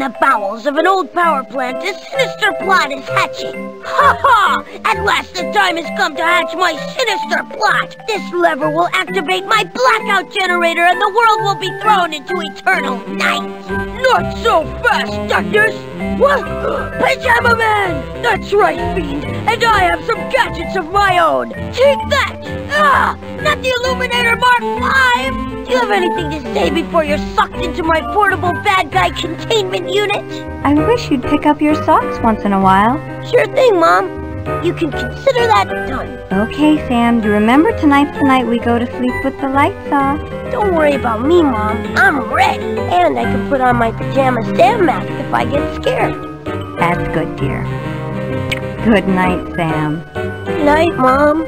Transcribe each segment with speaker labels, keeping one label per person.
Speaker 1: the bowels of an old power plant, a sinister plot is hatching. Ha ha! At last the time has come to hatch my sinister plot. This lever will activate my blackout generator and the world will be thrown into eternal night. Not so fast, Darkness! What? Pajama Man! That's right, Fiend! And I have some gadgets of my own! Take that! Ah! Not the Illuminator Mark V! Do you have anything to say before you're sucked into my portable bad guy containment unit?
Speaker 2: I wish you'd pick up your socks once in a while.
Speaker 1: Sure thing, Mom. You can consider that done.
Speaker 2: Okay, Sam, you remember tonight's the night we go to sleep with the lights off.
Speaker 1: Don't worry about me, Mom. I'm ready. And I can put on my Pajama Sam Mask if I get scared.
Speaker 2: That's good, dear. Good night, Sam.
Speaker 1: Good night, Mom.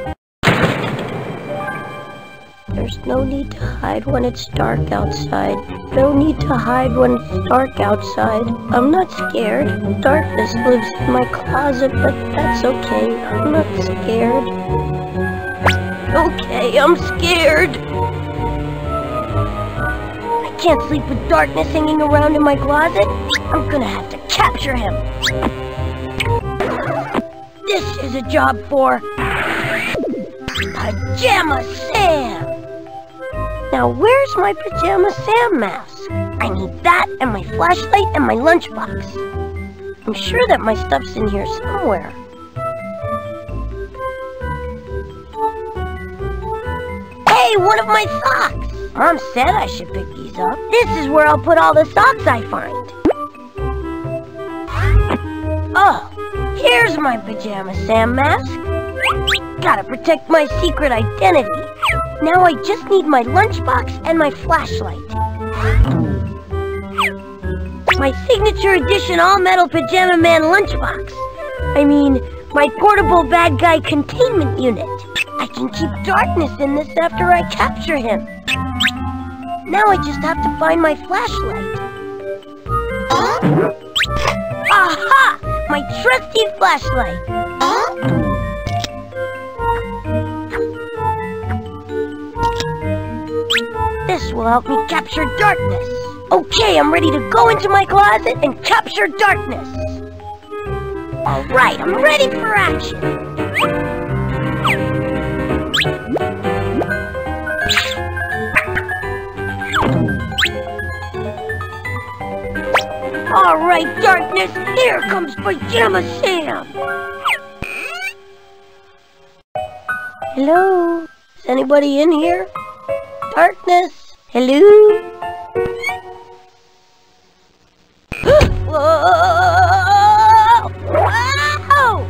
Speaker 1: There's no need to hide when it's dark outside. No need to hide when it's dark outside. I'm not scared. Darkness lives in my closet, but that's okay. I'm not scared. Okay, I'm scared. I can't sleep with darkness hanging around in my closet. I'm gonna have to capture him. This is a job for Pajama Sam. Now, where's my Pajama Sam mask? I need that and my flashlight and my lunchbox. I'm sure that my stuff's in here somewhere. Hey, one of my socks! Mom said I should pick these up. This is where I'll put all the socks I find. Oh, here's my Pajama Sam mask. Gotta protect my secret identity. Now I just need my lunchbox and my flashlight. My signature edition all-metal Pajama Man Lunchbox. I mean, my portable bad guy containment unit. I can keep darkness in this after I capture him. Now I just have to find my flashlight. Aha! My trusty flashlight. This will help me capture darkness. Okay, I'm ready to go into my closet and capture darkness. Alright, I'm ready for action. Alright, darkness, here comes Pajama Sam. Hello? Is anybody in here? Darkness? Hello? Whoa! Wow!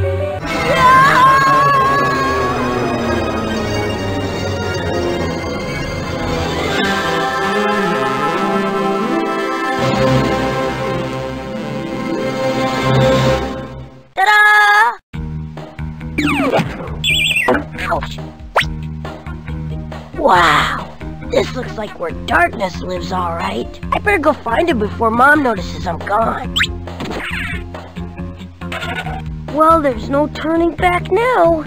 Speaker 1: Ta-da! Ouch. Wow, this looks like where darkness lives, all right. I better go find him before Mom notices I'm gone. Well, there's no turning back now.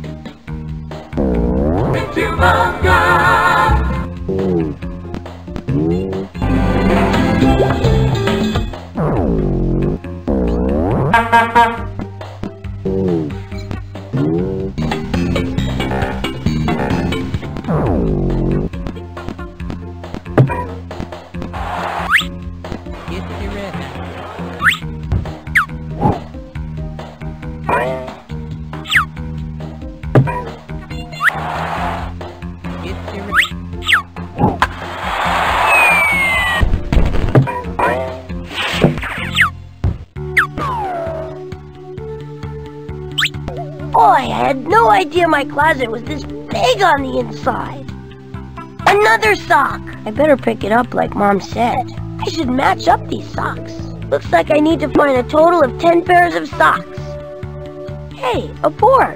Speaker 1: Boy, I had no idea my closet was this big on the inside. Another sock! I better pick it up like Mom said. I should match up these socks. Looks like I need to find a total of 10 pairs of socks. Hey, a board.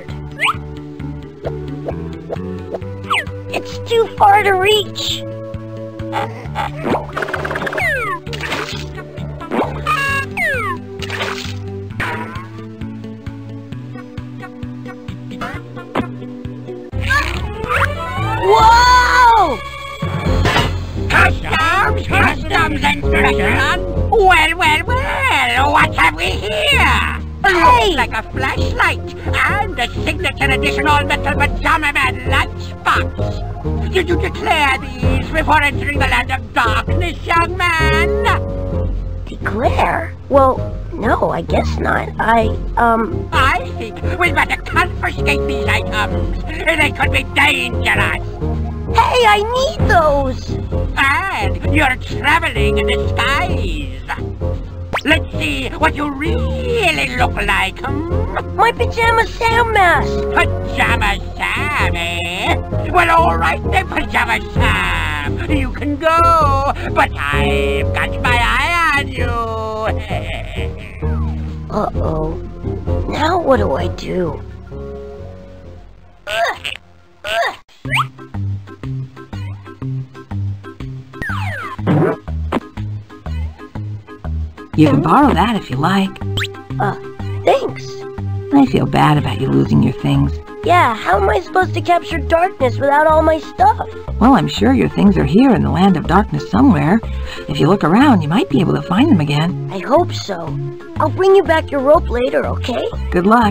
Speaker 1: It's too far to reach. Whoa! Customs instruction!
Speaker 3: Well, what have we here?
Speaker 1: Hey!
Speaker 3: Looks like a flashlight and a signature edition all-metal Pajama Man Lunchbox. Did you declare these before entering the land of darkness, young man?
Speaker 1: Declare? Well, no, I guess not. I
Speaker 3: think we'd better confiscate these items. They could be dangerous.
Speaker 1: Hey, I need those!
Speaker 3: And you're traveling in disguise. Let's see what you really look like,
Speaker 1: My Pajama Sam Mask!
Speaker 3: Pajama Sam, eh? Well, all right then, Pajama Sam. You can go, but I've got my eye on you.
Speaker 1: Uh-oh. Now what do I do?
Speaker 4: You can borrow that if you like.
Speaker 1: Thanks.
Speaker 4: I feel bad about you losing your things.
Speaker 1: Yeah, how am I supposed to capture darkness without all my stuff?
Speaker 4: Well, I'm sure your things are here in the land of darkness somewhere. If you look around, you might be able to find them again.
Speaker 1: I hope so. I'll bring you back your rope later, okay?
Speaker 4: Good luck.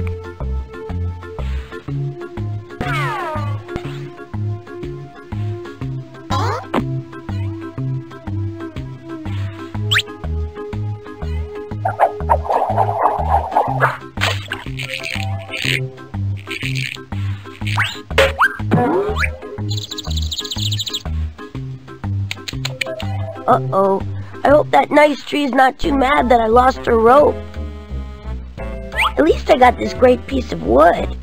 Speaker 1: Uh-oh. I hope that nice tree's not too mad that I lost her rope. At least I got this great piece of wood.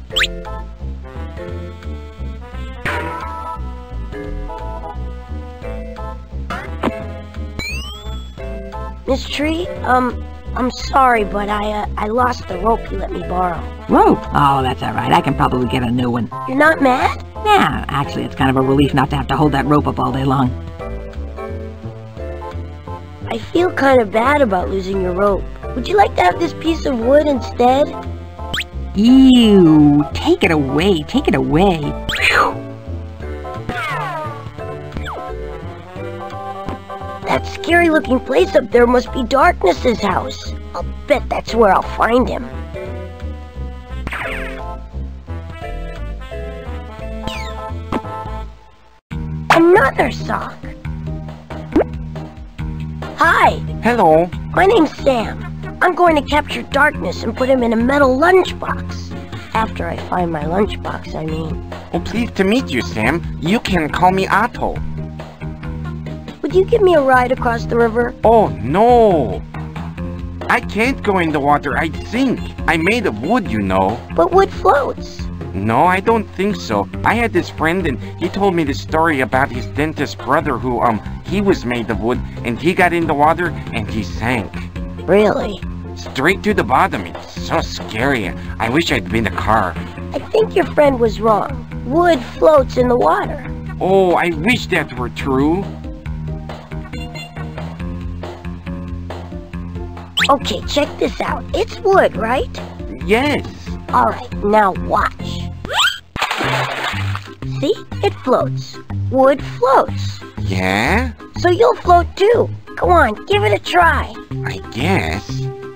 Speaker 1: Miss Tree, I'm sorry, but I lost the rope you let me borrow.
Speaker 4: Rope? Oh, that's all right. I can probably get a new one.
Speaker 1: You're not mad?
Speaker 4: Yeah, actually, it's kind of a relief not to have to hold that rope up all day long.
Speaker 1: I feel kind of bad about losing your rope. Would you like to have this piece of wood instead?
Speaker 4: Ew! Take it away! Take it away! Whew.
Speaker 1: That scary-looking place up there must be Darkness's house. I'll bet that's where I'll find him. Another sock. Hi,
Speaker 5: Hello.
Speaker 1: my name's Sam. I'm going to capture Darkness and put him in a metal lunchbox. After I find my lunchbox, I mean.
Speaker 5: Oh, pleased to meet you, Sam. You can call me Otto.
Speaker 1: Would you give me a ride across the river?
Speaker 5: Oh, no. I can't go in the water. I'd sink. I'm made of wood, you know.
Speaker 1: But wood floats.
Speaker 5: No, I don't think so. I had this friend and he told me the story about his dentist brother who, he was made of wood and he got in the water and he sank.
Speaker 1: Really?
Speaker 5: Straight to the bottom. It's so scary. I wish I'd been a car.
Speaker 1: I think your friend was wrong. Wood floats in the water.
Speaker 5: Oh, I wish that were true.
Speaker 1: Okay, check this out. It's wood, right?
Speaker 5: Yes.
Speaker 1: Alright, now watch. See? It floats. Wood floats.
Speaker 5: Yeah?
Speaker 1: So you'll float too. Go on, give it a try.
Speaker 5: I guess.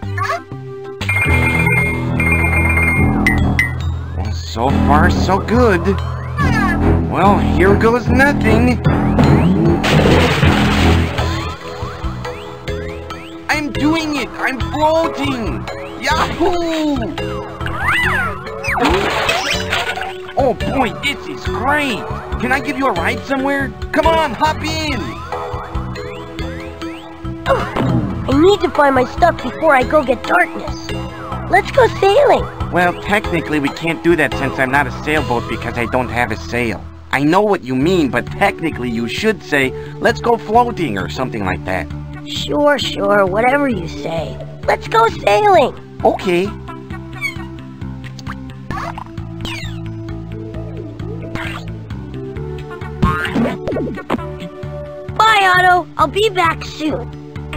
Speaker 5: Well, so far, so good. Well, here goes nothing. I'm doing it! I'm floating! Yahoo! Oh boy, this is great! Can I give you a ride somewhere? Come on, hop in!
Speaker 1: I need to find my stuff before I go get Darkness. Let's go sailing.
Speaker 5: Well, technically we can't do that since I'm not a sailboat because I don't have a sail. I know what you mean, but technically you should say, let's go floating or something like that.
Speaker 1: Sure, whatever you say. Let's go sailing.
Speaker 5: Okay.
Speaker 1: Bye, Otto. I'll be back soon.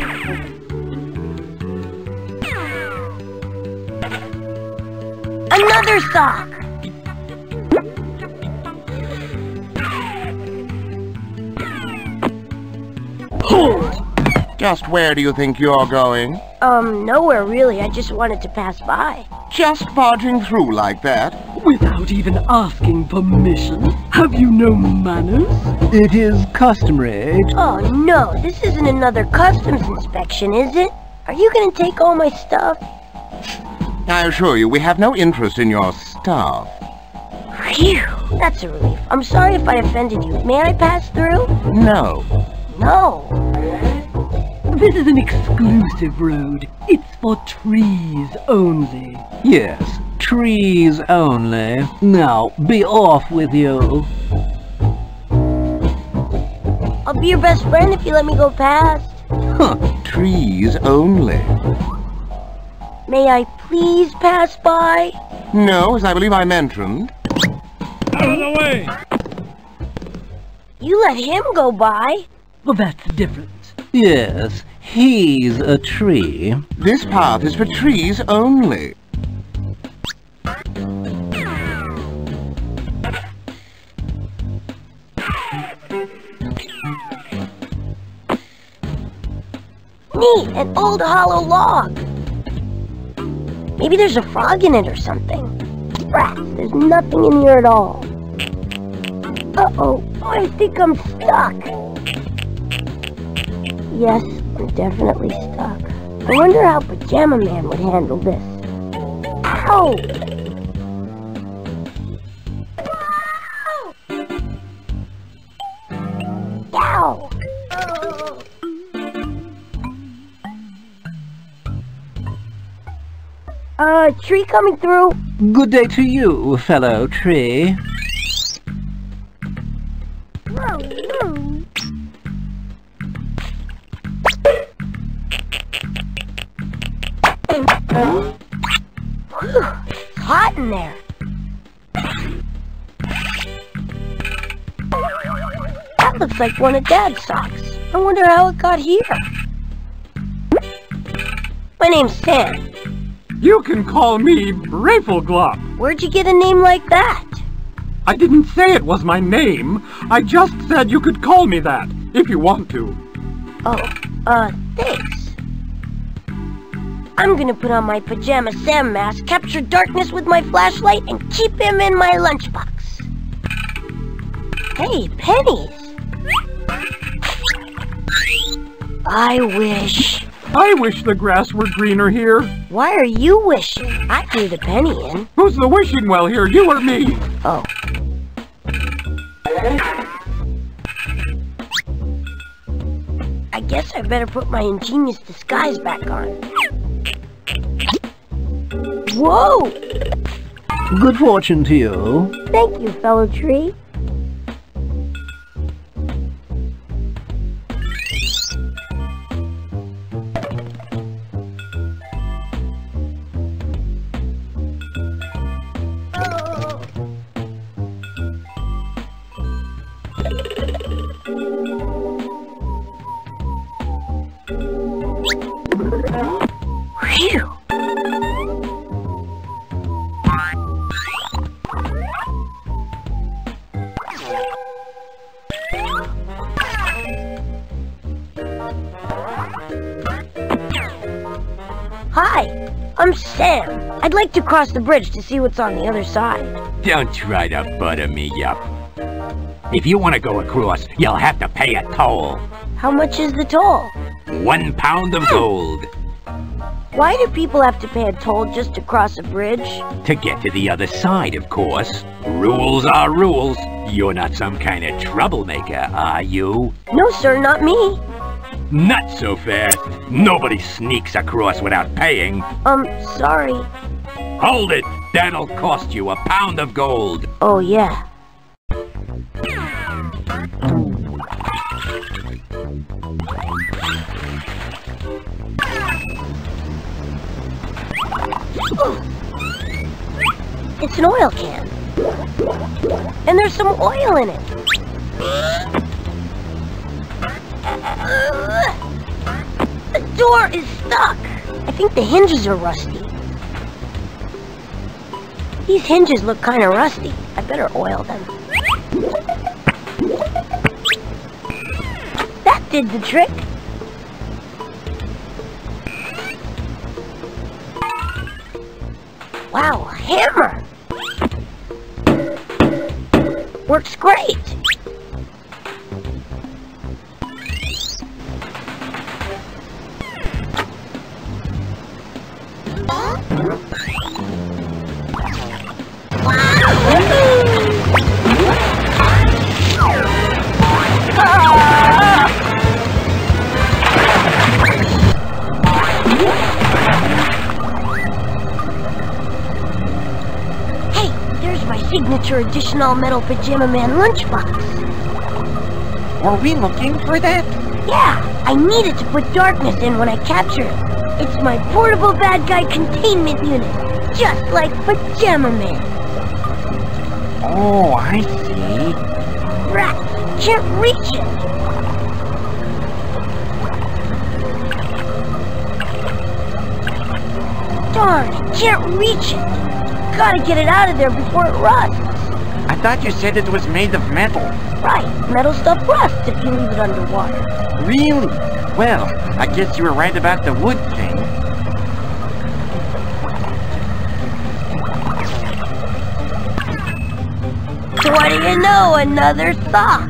Speaker 1: Another sock.
Speaker 6: Just where do you think you're going?
Speaker 1: Nowhere really. I just wanted to pass by.
Speaker 6: Just barging through like that?
Speaker 7: Without even asking permission? Have you no manners? It is customary.
Speaker 1: Oh no, this isn't another customs inspection, is it? Are you gonna take all my stuff?
Speaker 6: I assure you, we have no interest in your stuff.
Speaker 1: Phew, that's a relief. I'm sorry if I offended you. May I pass through?
Speaker 6: No.
Speaker 1: No.
Speaker 7: This is an exclusive road. It's for trees only. Yes, trees only. Now, be off with you.
Speaker 1: I'll be your best friend if you let me go past.
Speaker 6: Huh, trees only.
Speaker 1: May I please pass by?
Speaker 6: No, as I believe I mentioned.
Speaker 7: Out of the way!
Speaker 1: You let him go by.
Speaker 7: Well, that's different. Yes, he's a tree.
Speaker 6: This path is for trees only.
Speaker 1: Neat, an old hollow log. Maybe there's a frog in it or something. Rats, there's nothing in here at all. Uh-oh, I think I'm stuck. Yes, I'm definitely stuck. I wonder how Pajama Man would handle this. Ow! Ow! Tree coming through.
Speaker 7: Good day to you, fellow tree.
Speaker 1: It's hot in there. That looks like one of Dad's socks. I wonder how it got here. My name's Sam.
Speaker 8: You can call me Rafelglop.
Speaker 1: Where'd you get a name like that?
Speaker 8: I didn't say it was my name. I just said you could call me that, if you want to.
Speaker 1: Oh, thanks. I'm gonna put on my Pajama Sam Mask, capture darkness with my flashlight, and keep him in my lunchbox. Hey, pennies. I wish
Speaker 8: the grass were greener here.
Speaker 1: Why are you wishing? I threw the penny in.
Speaker 8: Who's the wishing well here, you or me?
Speaker 1: Oh. I guess I better put my ingenious disguise back on. Whoa!
Speaker 7: Good fortune to you.
Speaker 1: Thank you, fellow tree. Phew. Hi, I'm Sam. I'd like to cross the bridge to see what's on the other side.
Speaker 3: Don't try to butter me up. If you want to go across, you'll have to pay a toll.
Speaker 1: How much is the toll?
Speaker 3: 1 pound of gold.
Speaker 1: Why do people have to pay a toll just to cross a bridge?
Speaker 3: To get to the other side, of course. Rules are rules. You're not some kind of troublemaker, are you?
Speaker 1: No, sir, not me.
Speaker 3: Not so fast. Nobody sneaks across without paying.
Speaker 1: Sorry.
Speaker 3: Hold it! That'll cost you 1 pound of gold.
Speaker 1: Oh, yeah. It's an oil can. And there's some oil in it. The door is stuck. I think the hinges are rusty. These hinges look kind of rusty. I better oil them. That did the trick. Wow, a hammer! Works great! Signature edition all-metal Pajama Man Lunchbox.
Speaker 5: Were we looking for that?
Speaker 1: Yeah, I needed to put darkness in when I capture it. It's my portable bad guy containment unit, just like Pajama Man.
Speaker 5: Oh, I see.
Speaker 1: Rats, can't reach it. Darn, can't reach it. Gotta get it out of there before it rusts.
Speaker 5: I thought you said it was made of metal.
Speaker 1: Right, metal stuff rusts if you leave it underwater.
Speaker 5: Really? Well, I guess you were right about the wood thing.
Speaker 1: So what do you know, another sock.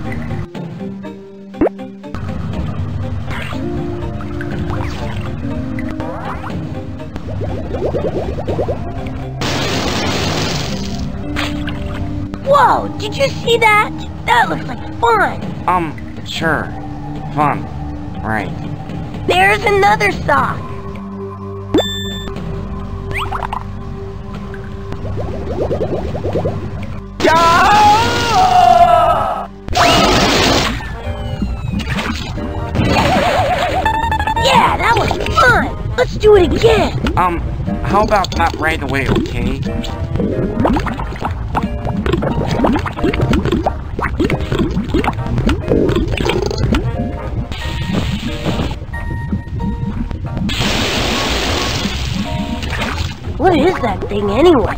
Speaker 1: Whoa, did you see that? That looks like fun.
Speaker 5: Sure. Fun. Right.
Speaker 1: There's another sock. Yeah, that was fun. Let's do it again.
Speaker 5: How about not right away, okay?
Speaker 1: What is that thing anyway?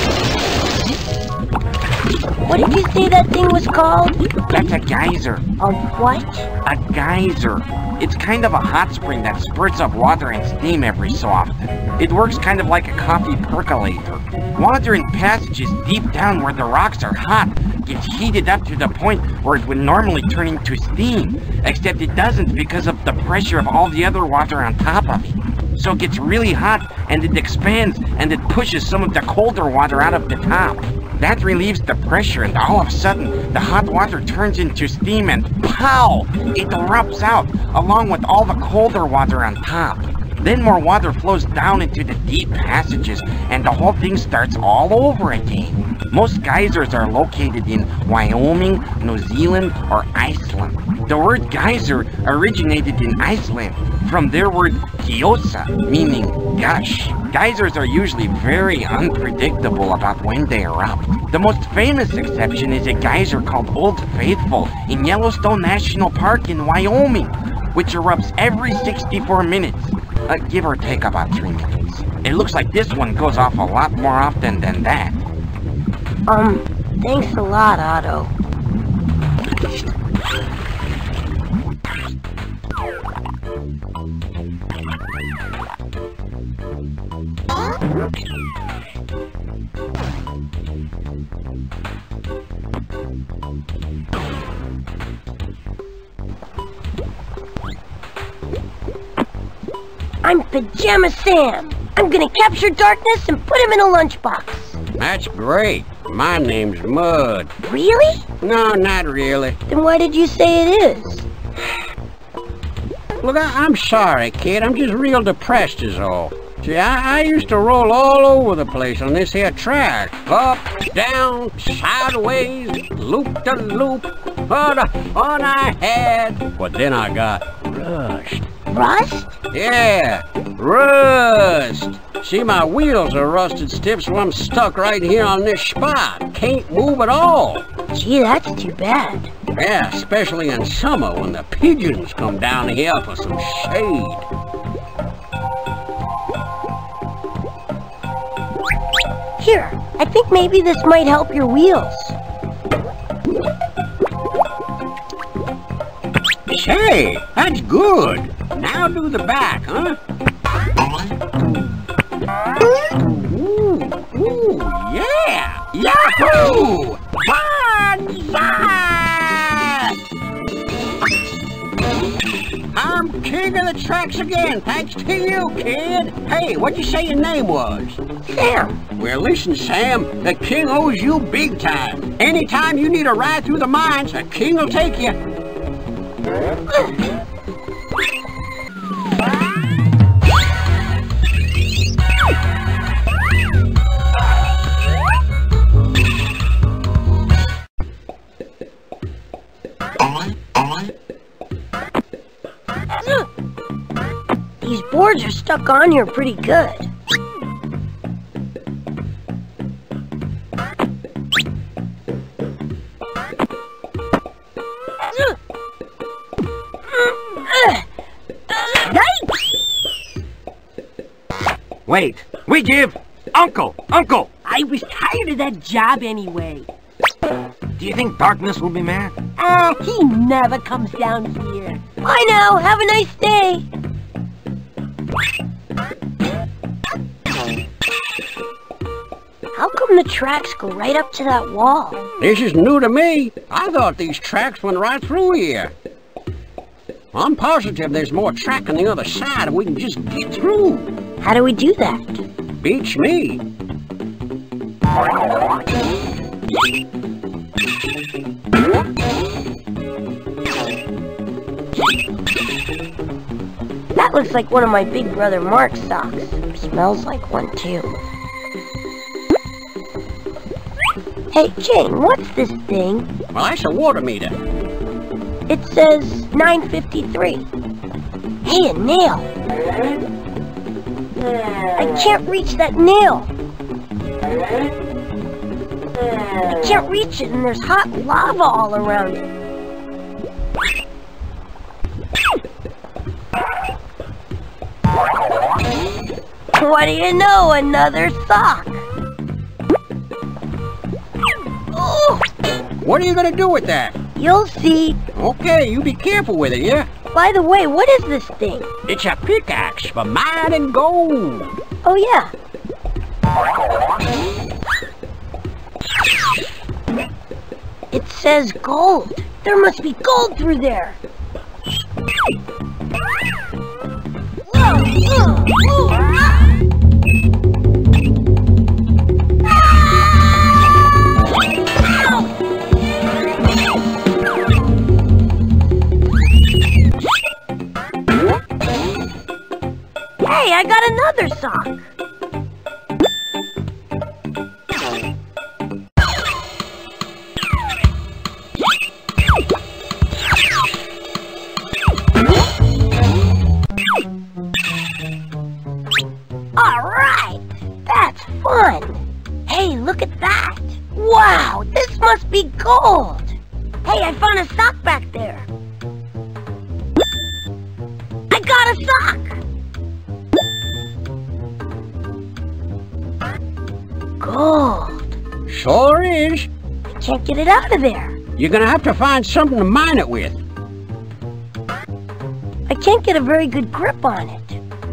Speaker 1: What did you say that thing was called?
Speaker 5: That's a geyser.
Speaker 1: A what?
Speaker 5: A geyser. It's kind of a hot spring that spurts up water and steam every so often. It works kind of like a coffee percolator. Water in passages deep down where the rocks are hot gets heated up to the point where it would normally turn into steam, except it doesn't because of the pressure of all the other water on top of it. So it gets really hot and it expands and it pushes some of the colder water out of the top. That relieves the pressure and all of a sudden the hot water turns into steam and pow! It erupts out along with all the colder water on top. Then more water flows down into the deep passages and the whole thing starts all over again. Most geysers are located in Wyoming, New Zealand, or Iceland. The word geyser originated in Iceland from their word gjósa, meaning gush. Geysers are usually very unpredictable about when they erupt. The most famous exception is a geyser called Old Faithful in Yellowstone National Park in Wyoming, which erupts every 64 minutes. Give or take about 3 minutes. It looks like this one goes off a lot more often than that.
Speaker 1: Thanks a lot, Otto. I'm Pajama Sam. I'm gonna capture darkness and put him in a lunchbox.
Speaker 3: That's great. My name's Mud.
Speaker 1: Really?
Speaker 3: No, not really.
Speaker 1: Then why did you say it is?
Speaker 3: Look, I'm sorry, kid. I'm just real depressed is all. See, I used to roll all over the place on this here track. Up, down, sideways, loop-de-loop, on I had. But then I got rushed.
Speaker 1: Rust?
Speaker 3: Yeah, rust. See, my wheels are rusted stiff, so I'm stuck right here on this spot. Can't move at all.
Speaker 1: Gee, that's too bad.
Speaker 3: Yeah, especially in summer when the pigeons come down here for some shade.
Speaker 1: Here, I think maybe this might help your wheels.
Speaker 3: Say, that's good. Now do the back, huh? Ooh, Wahoo! Banzai! I'm king of the tracks again, thanks to you, kid. Hey, what'd you say your name was?
Speaker 1: Sam.
Speaker 3: Well, listen, Sam, the king owes you big time. Anytime you need a ride through the mines, the king will take you.
Speaker 1: These boards are stuck on here pretty good.
Speaker 5: Wait, Jib! Uncle!
Speaker 1: I was tired of that job anyway.
Speaker 5: Do you think Darkness will be mad?
Speaker 1: He never comes down here. I know. Have a nice day. How come the tracks go right up to that wall?
Speaker 3: This is new to me. I thought these tracks went right through here. I'm positive there's more track on the other side and we can just get through.
Speaker 1: How do we do that?
Speaker 3: Beats me.
Speaker 1: That looks like one of my big brother Mark's socks. Smells like one too. Hey, King, what's this thing?
Speaker 3: Well, that's a water meter.
Speaker 1: It says 953. Hey, a nail. I can't reach that nail. I can't reach it and there's hot lava all around it. What do you know? Another sock. Oh.
Speaker 3: What are you gonna do with that?
Speaker 1: You'll see.
Speaker 3: Okay, you be careful with it, yeah?
Speaker 1: By the way, what is this thing?
Speaker 3: It's a pickaxe for mining gold.
Speaker 1: Oh, yeah. It says gold. There must be gold through there. Hey, I got another sock. All right, that's fun. Hey, look at that. Wow, this must be gold. Hey, I found a sock back there. I got a sock. Gold.
Speaker 3: Sure is.
Speaker 1: I can't get it out of there.
Speaker 3: You're gonna have to find something to mine it with.
Speaker 1: I can't get a very good grip on it.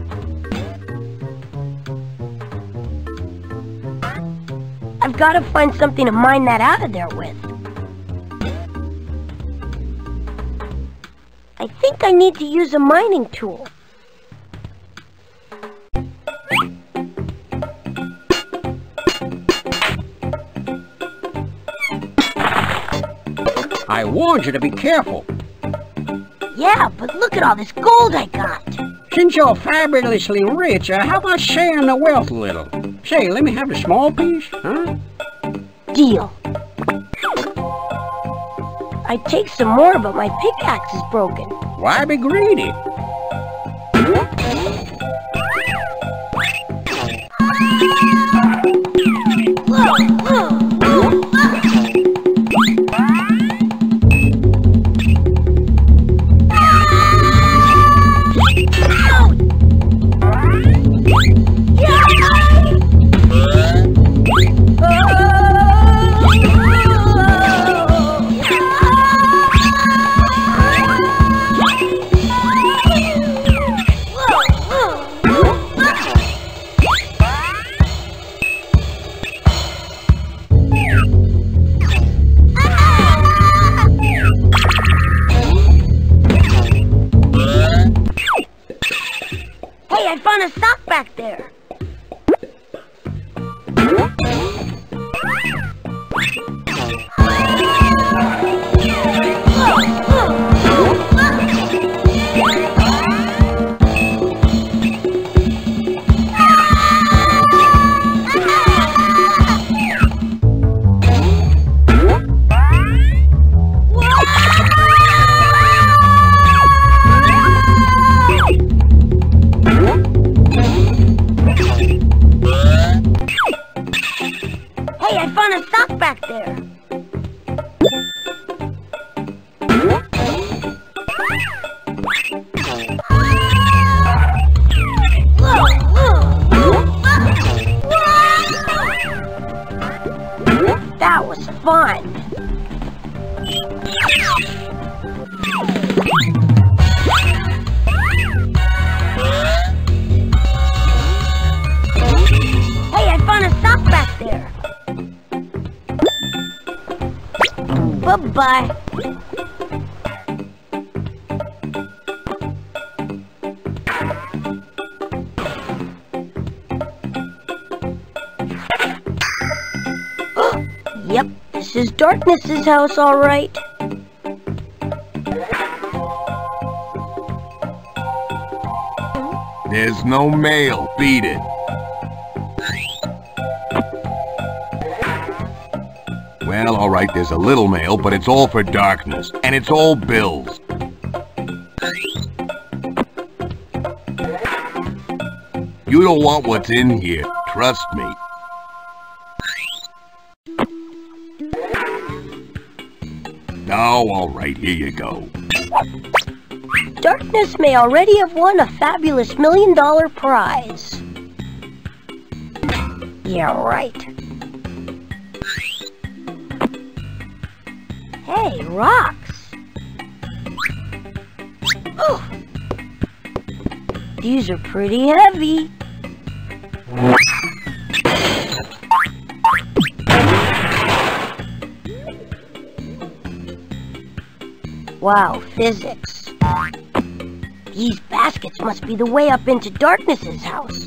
Speaker 1: I've got to find something to mine that out of there with. I think I need to use a mining tool.
Speaker 3: I warned you to be careful.
Speaker 1: Yeah, but look at all this gold I got.
Speaker 3: Since you're fabulously rich, how about sharing the wealth a little? Say, let me have a small piece, huh?
Speaker 1: Deal. I'd take some more, but my pickaxe is broken.
Speaker 3: Why be greedy?
Speaker 1: back there? Hey, I found a sock back there. That was fun. Hey, I found a sock back there. Bye-bye. Yep, this is Darkness's house, all right.
Speaker 6: There's no mail. Beat it. Well, all right, there's a little mail, but it's all for Darkness, and it's all bills. You don't want what's in here, trust me. Oh, all right, here you go.
Speaker 1: Darkness may already have won a fabulous $1 million prize. Yeah, right. Hey, rocks! Oh! These are pretty heavy. Wow, physics. These baskets must be the way up into Darkness's house.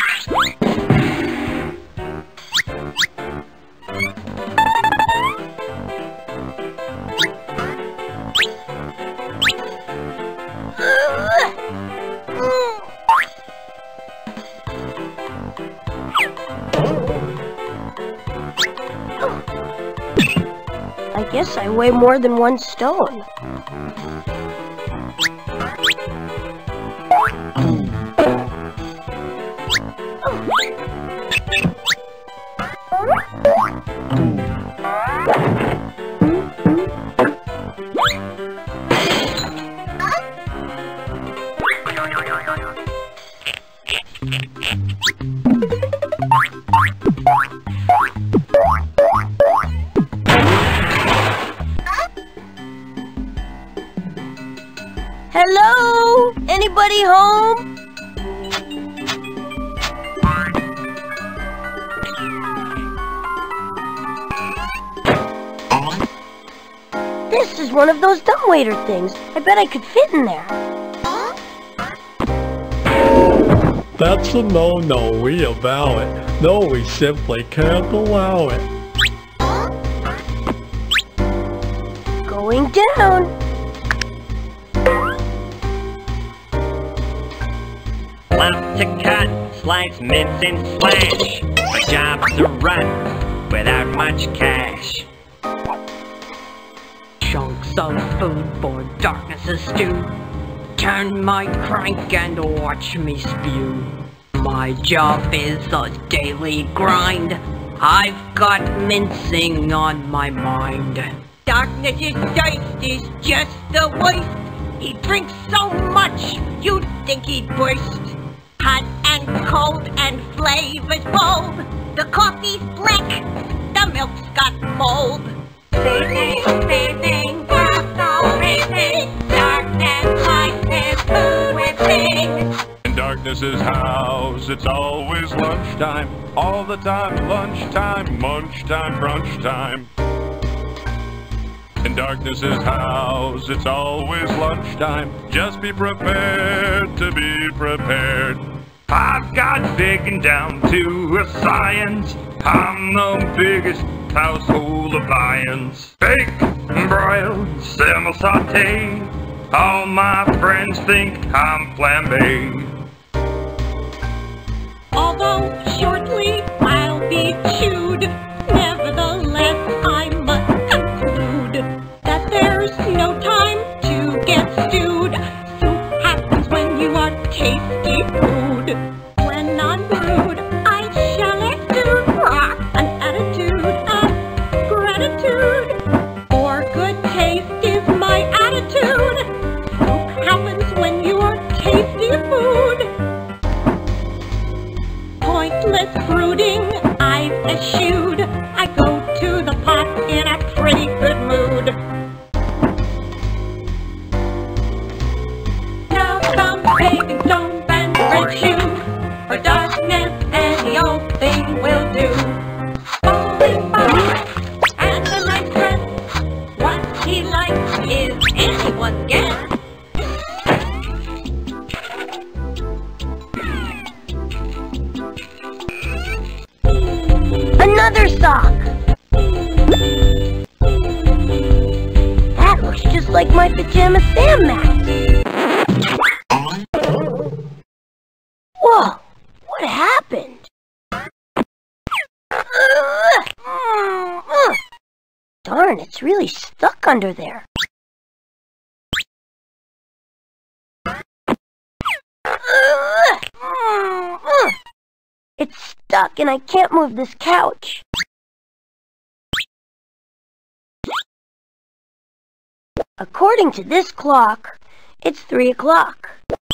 Speaker 1: I guess I weigh more than 1 stone. Hello? Anybody home? This is one of those dumbwaiter things. I bet I could fit in there.
Speaker 9: That's a no-no, we avow it. No, we simply can't allow it.
Speaker 1: Going down.
Speaker 10: Lots to cut, slice, mince, and slash. My job's to run without much cash. Chunks of food for Darkness's stew. Turn my crank and watch me spew. My job is a daily grind. I've got mincing on my mind. Darkness's taste is just the waste. He drinks so much, you'd think he'd burst. Hot and cold and flavors bold. The coffee's black, the milk's got mold. Amazing, so amazing. Darkness likes his food with things.
Speaker 11: In Darkness's house, it's always lunchtime. All the time, lunchtime, munch time, brunch time. In Darkness's house, it's always lunchtime. Just be prepared to be prepared. I've got bacon down to a science. I'm the biggest household appliance. Bake, broil, simmer, saute. All my friends think I'm flambé.
Speaker 12: Although shortly I'll be chewed, nevertheless I must conclude that there's no time to get stewed. Soup happens when you are tasty food. When I'm rude, I shall exude an attitude of gratitude. For good taste is my attitude. Soup happens when you are tasty food. Pointless brooding I've eschewed. I go to the pot in a pretty good mood. Now some baking stone and red shoe. For darkness any old thing will do. Bowling ball and a nice dress. What he likes is anyone's guess.
Speaker 1: Another sock! That looks just like my Pajama Sam Mask! Whoa! What happened? Darn, it's really stuck under there. It's stuck and I can't move this couch. According to this clock, it's 3 o'clock.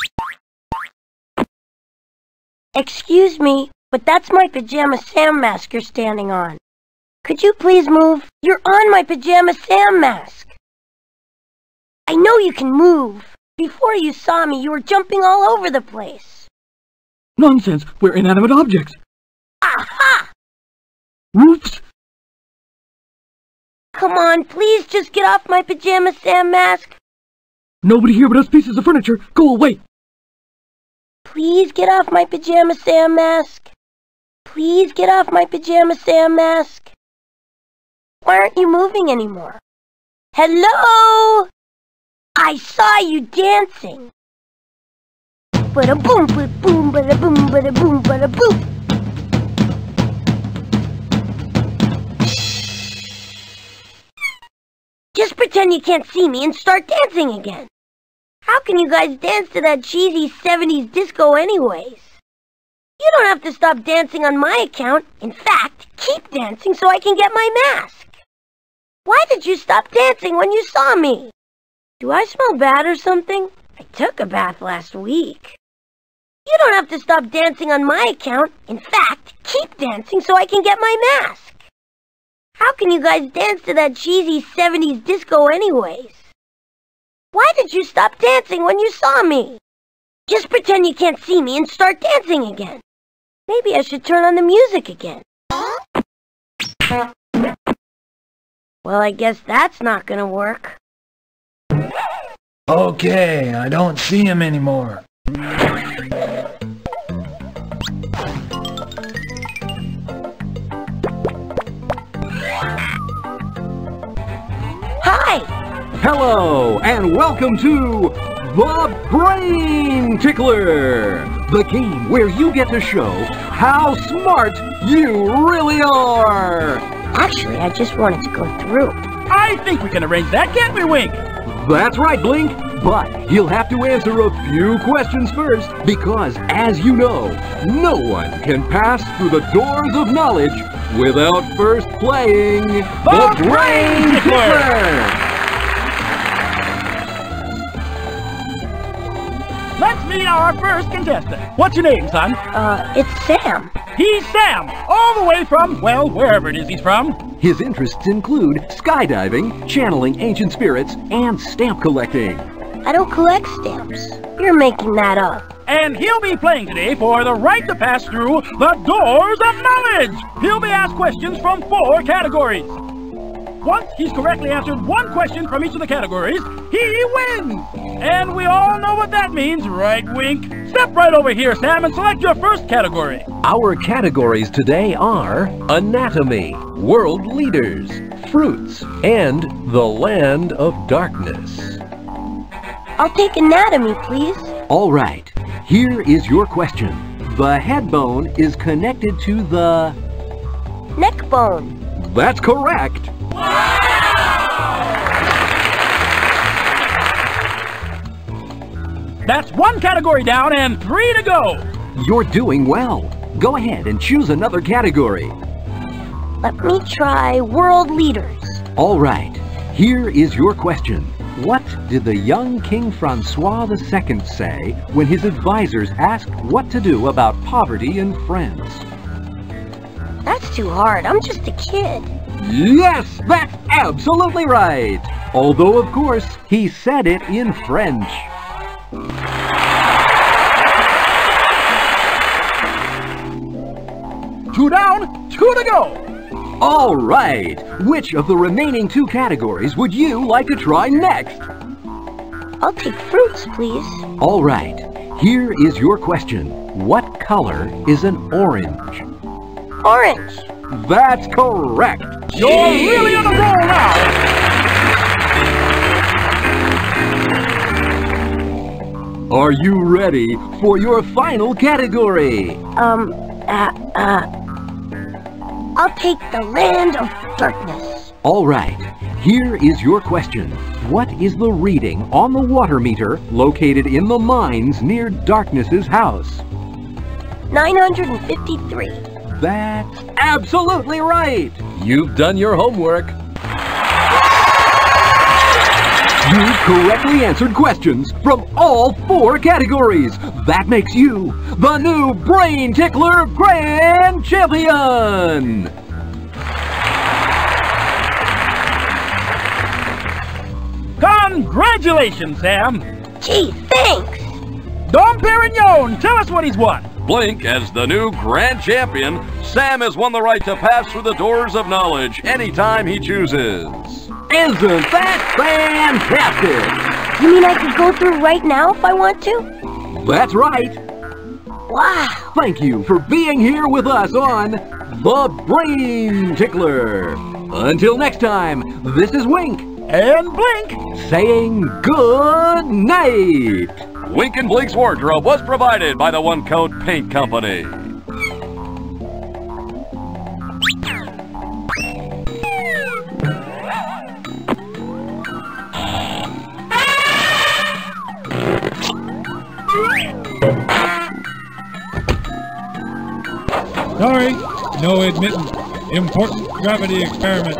Speaker 1: Excuse me, but that's my Pajama Sam Mask you're standing on. Could you please move? You're on my Pajama Sam Mask. I know you can move. Before you saw me, you were jumping all over the place.
Speaker 8: Nonsense! We're inanimate objects!
Speaker 1: Aha!
Speaker 8: Oops!
Speaker 1: Come on, please just get off my Pajama Sam Mask.
Speaker 8: Nobody here but us pieces of furniture! Go away!
Speaker 1: Please get off my Pajama Sam Mask. Please get off my Pajama Sam Mask. Why aren't you moving anymore? Hello? I saw you dancing. Bada boom, bada boom, bada boom, bada boom, bada boom. Just pretend you can't see me and start dancing again. How can you guys dance to that cheesy 70s disco anyways? You don't have to stop dancing on my account. In fact, keep dancing so I can get my mask. Why did you stop dancing when you saw me? Do I smell bad or something? I took a bath last week. You don't have to stop dancing on my account. In fact, keep dancing so I can get my mask. How can you guys dance to that cheesy 70s disco anyways? Why did you stop dancing when you saw me? Just pretend you can't see me and start dancing again. Maybe I should turn on the music again. Well, I guess that's not gonna work.
Speaker 13: Okay, I don't see him anymore.
Speaker 1: Hi!
Speaker 14: Hello, and welcome to the Brain Tickler, the game where you get to show how smart you really are.
Speaker 1: Actually, I just wanted to go through.
Speaker 15: I think we can arrange that, can't we, Wink?
Speaker 14: That's right, Blink, but you'll have to answer a few questions first, because, as you know, no one can pass through the doors of knowledge without first playing the Brain Tickler!
Speaker 15: Let's meet our first contestant. What's your name, son?
Speaker 1: It's Sam.
Speaker 15: He's Sam, all the way from, well, wherever it is he's from.
Speaker 14: His interests include skydiving, channeling ancient spirits, and stamp collecting.
Speaker 1: I don't collect stamps. You're making that up.
Speaker 15: And he'll be playing today for the right to pass through the doors of knowledge. He'll be asked questions from 4 categories. Once he's correctly answered one question from each of the categories, he wins! And we all know what that means, right, Wink? Step right over here, Sam, and select your first category.
Speaker 14: Our categories today are Anatomy, World Leaders, Fruits, and the Land of Darkness.
Speaker 1: I'll take anatomy, please.
Speaker 14: All right, here is your question. The head bone is connected to the...
Speaker 1: neck bone.
Speaker 14: That's correct.
Speaker 15: That's one category down and 3 to go.
Speaker 14: You're doing well. Go ahead and choose another category.
Speaker 1: Let me try world leaders.
Speaker 14: All right, here is your question. What did the young King Francois II say when his advisors asked what to do about poverty in France?
Speaker 1: That's too hard. I'm just a kid.
Speaker 14: Yes, that's absolutely right. Although, of course, he said it in French.
Speaker 15: 2 down, 2 to go.
Speaker 14: All right, which of the remaining 2 categories would you like to try next?
Speaker 1: I'll take fruits, please.
Speaker 14: All right, here is your question. What color is an orange?
Speaker 1: Orange.
Speaker 14: That's correct.
Speaker 15: You're really on the roll now.
Speaker 14: Are you ready for your final category?
Speaker 1: I'll take the land of darkness.
Speaker 14: All right, here is your question. What is the reading on the water meter located in the mines near Darkness's house?
Speaker 1: 953.
Speaker 14: That's absolutely right. You've done your homework. You've correctly answered questions from all 4 categories. That makes you the new Brain Tickler Grand Champion!
Speaker 15: Congratulations, Sam!
Speaker 1: Gee, thanks!
Speaker 15: Dom Perignon, tell us what he's won!
Speaker 11: Blink, as the new Grand Champion, Sam has won the right to pass through the doors of knowledge anytime he chooses.
Speaker 14: Isn't that fantastic?
Speaker 1: You mean I could go through right now if I want to?
Speaker 14: That's right.
Speaker 1: Wow!
Speaker 14: Thank you for being here with us on The Brain Tickler. Until next time, this is Wink
Speaker 15: and Blink
Speaker 14: saying good night.
Speaker 11: Wink and Blink's wardrobe was provided by the One Coat Paint Company.
Speaker 16: Sorry, no admittance. Important gravity experiment.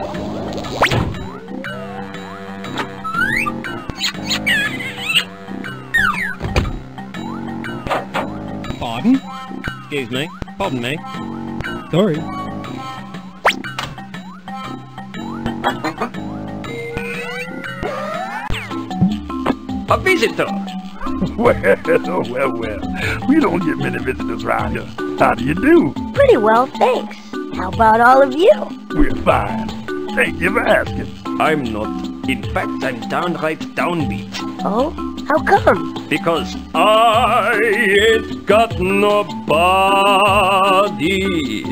Speaker 17: Pardon? Excuse me. Pardon me.
Speaker 16: Sorry.
Speaker 18: A visitor.
Speaker 19: Well. We don't get many visitors around here. How do you do?
Speaker 1: Pretty well, thanks. How about all of you?
Speaker 19: We're fine. Thank you for asking.
Speaker 18: I'm not. In fact, I'm downright downbeat.
Speaker 1: Oh? How come?
Speaker 18: Because I ain't got nobody.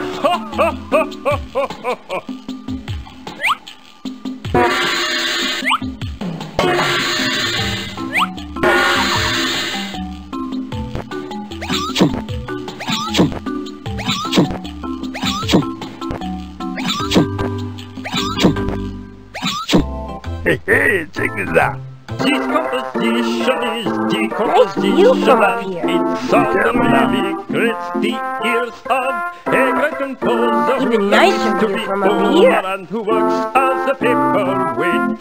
Speaker 19: Hey, check this out.
Speaker 18: Decomposition is decomposition.
Speaker 1: Nice view from up here.
Speaker 18: It's suddenly grits the ears of a great composer.
Speaker 1: Even nicer
Speaker 18: to
Speaker 1: view
Speaker 18: be
Speaker 1: from up here.
Speaker 18: and who works as a paperweight.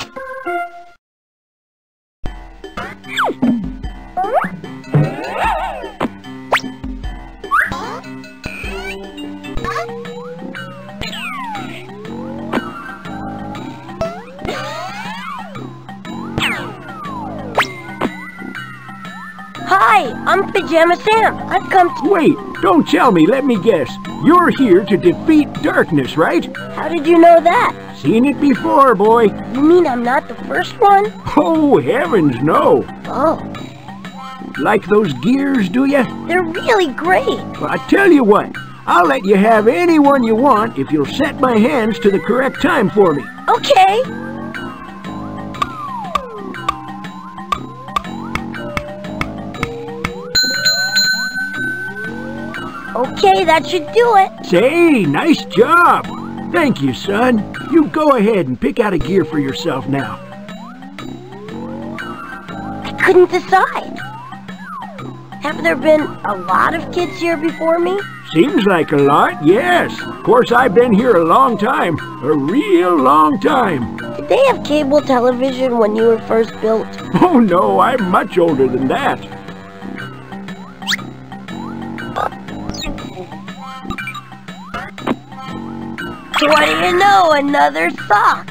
Speaker 1: Hi, Hi, I'm Pajama Sam. I've come to...
Speaker 20: Wait, don't tell me, let me guess. You're here to defeat darkness, right?
Speaker 1: How did you know that?
Speaker 20: Seen it before, boy.
Speaker 1: You mean I'm not the first one?
Speaker 20: Oh, heavens, no.
Speaker 1: Oh.
Speaker 20: Like those gears, do you?
Speaker 1: They're really great.
Speaker 20: Well, I tell you what, I'll let you have any one you want if you'll set my hands to the correct time for me.
Speaker 1: Okay. Okay, that should do it.
Speaker 20: Say, nice job. Thank you, son. You go ahead and pick out a gear for yourself now.
Speaker 1: I couldn't decide. Have there been a lot of kids here before me?
Speaker 20: Seems like a lot, yes. Of course, I've been here a long time. A real long time.
Speaker 1: Did they have cable television when you were first built?
Speaker 20: Oh, no, I'm much older than that.
Speaker 1: What do you know? Another sock.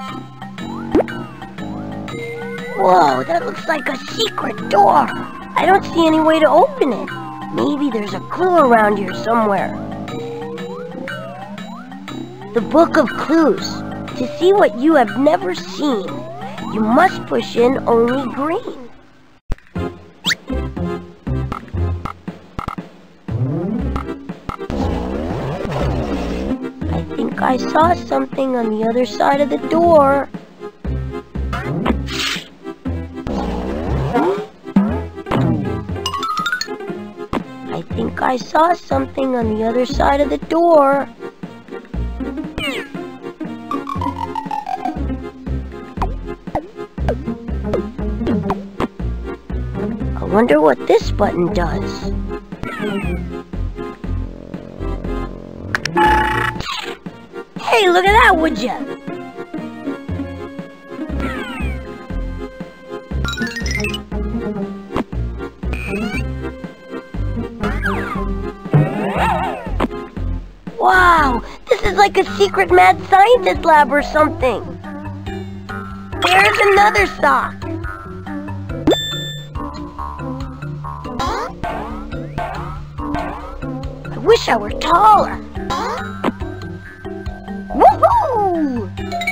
Speaker 1: Whoa, that looks like a secret door. I don't see any way to open it. Maybe there's a clue around here somewhere. The Book of Clues. To see what you have never seen, you must push in only green. I saw something on the other side of the door. I think I saw something on the other side of the door. I wonder what this button does. Hey, look at that, would ya? Wow, this is like a secret mad scientist lab or something. There's another sock. I wish I were taller. Woohoo!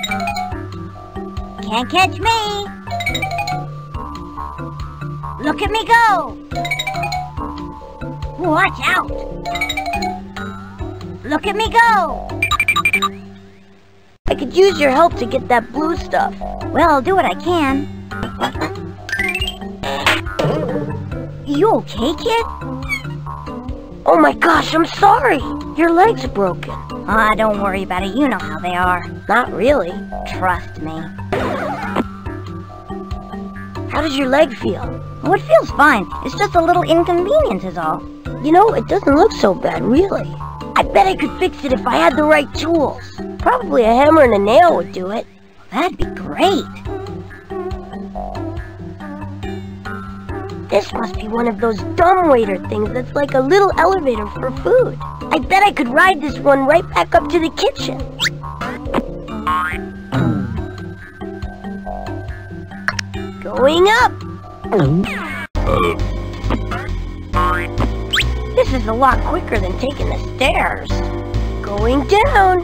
Speaker 1: Can't catch me. Look at me go. Watch out. Look at me go. I could use your help to get that blue stuff. Well, I'll do what I can. You okay, kid? Oh my gosh, I'm sorry. Your leg's broken. Ah, don't worry about it. You know how they are. Not really. Trust me. How does your leg feel? Oh, it feels fine. It's just a little inconvenient is all. You know, it doesn't look so bad, really. I bet I could fix it if I had the right tools. Probably a hammer and a nail would do it. That'd be great. This must be one of those dumbwaiter things that's like a little elevator for food. I bet I could ride this one right back up to the kitchen. Going up. This is a lot quicker than taking the stairs. Going down.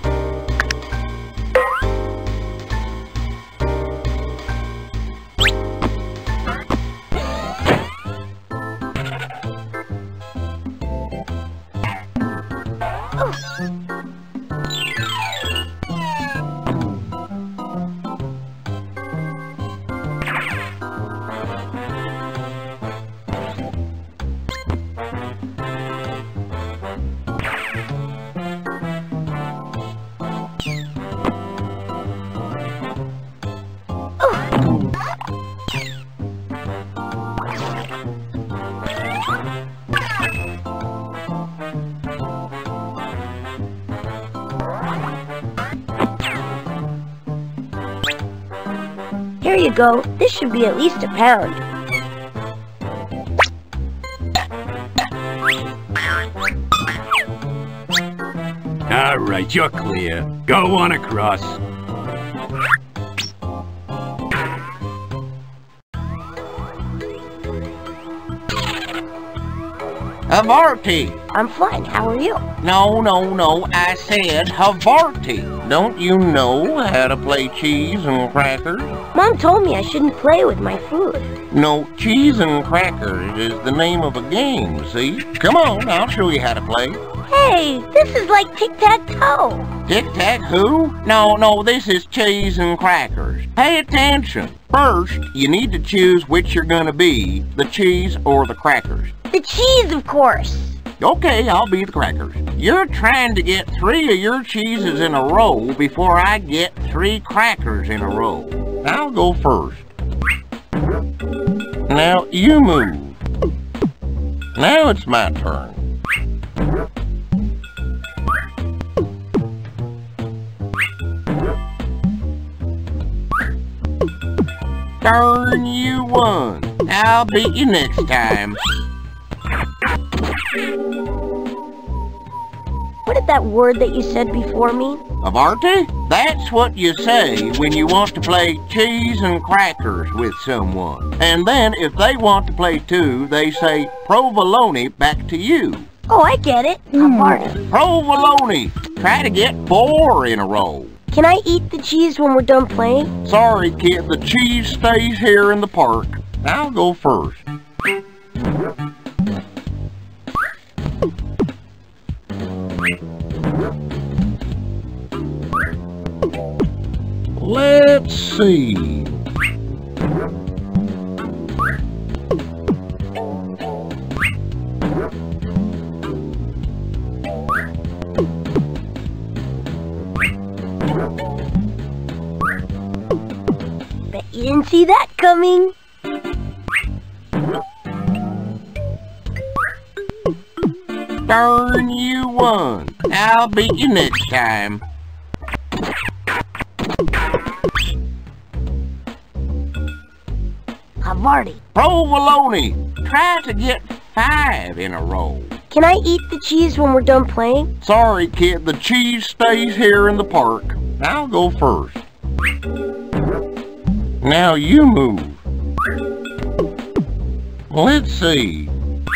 Speaker 1: Here you go. This should be at least a pound.
Speaker 14: All right, you're clear. Go on across.
Speaker 3: Havarti.
Speaker 1: I'm fine. How are you?
Speaker 3: No, I said Havarti. Don't you know how to play cheese and crackers?
Speaker 1: Mom told me I shouldn't play with my food.
Speaker 3: No, cheese and crackers is the name of a game, see? Come on, I'll show you how to play.
Speaker 1: Hey, this is like tic-tac-toe.
Speaker 3: Tic-tac-who? No, this is cheese and crackers. Pay attention. First, you need to choose which you're gonna be, the cheese or the crackers.
Speaker 1: The cheese, of course.
Speaker 3: Okay, I'll be the crackers. You're trying to get 3 of your cheeses in a row before I get 3 crackers in a row. I'll go first. Now you move. Now it's my turn. Darn, you won. I'll beat you next time.
Speaker 1: What did that word that you said before mean?
Speaker 3: Havarti? That's what you say when you want to play cheese and crackers with someone. And then if they want to play too, they say provolone back to you.
Speaker 1: Oh, I get it. Havarti.
Speaker 3: Provolone. Try to get 4 in a row.
Speaker 1: Can I eat the cheese when we're done playing?
Speaker 3: Sorry, kid. The cheese stays here in the park. I'll go first. Let's see.
Speaker 1: Bet you didn't see that coming.
Speaker 3: Darn, you won. I'll beat you next time.
Speaker 1: Havarti.
Speaker 3: Provolone. Try to get 5 in a row.
Speaker 1: Can I eat the cheese when we're done playing?
Speaker 3: Sorry, kid. The cheese stays here in the park. I'll go first. Now you move. Let's see.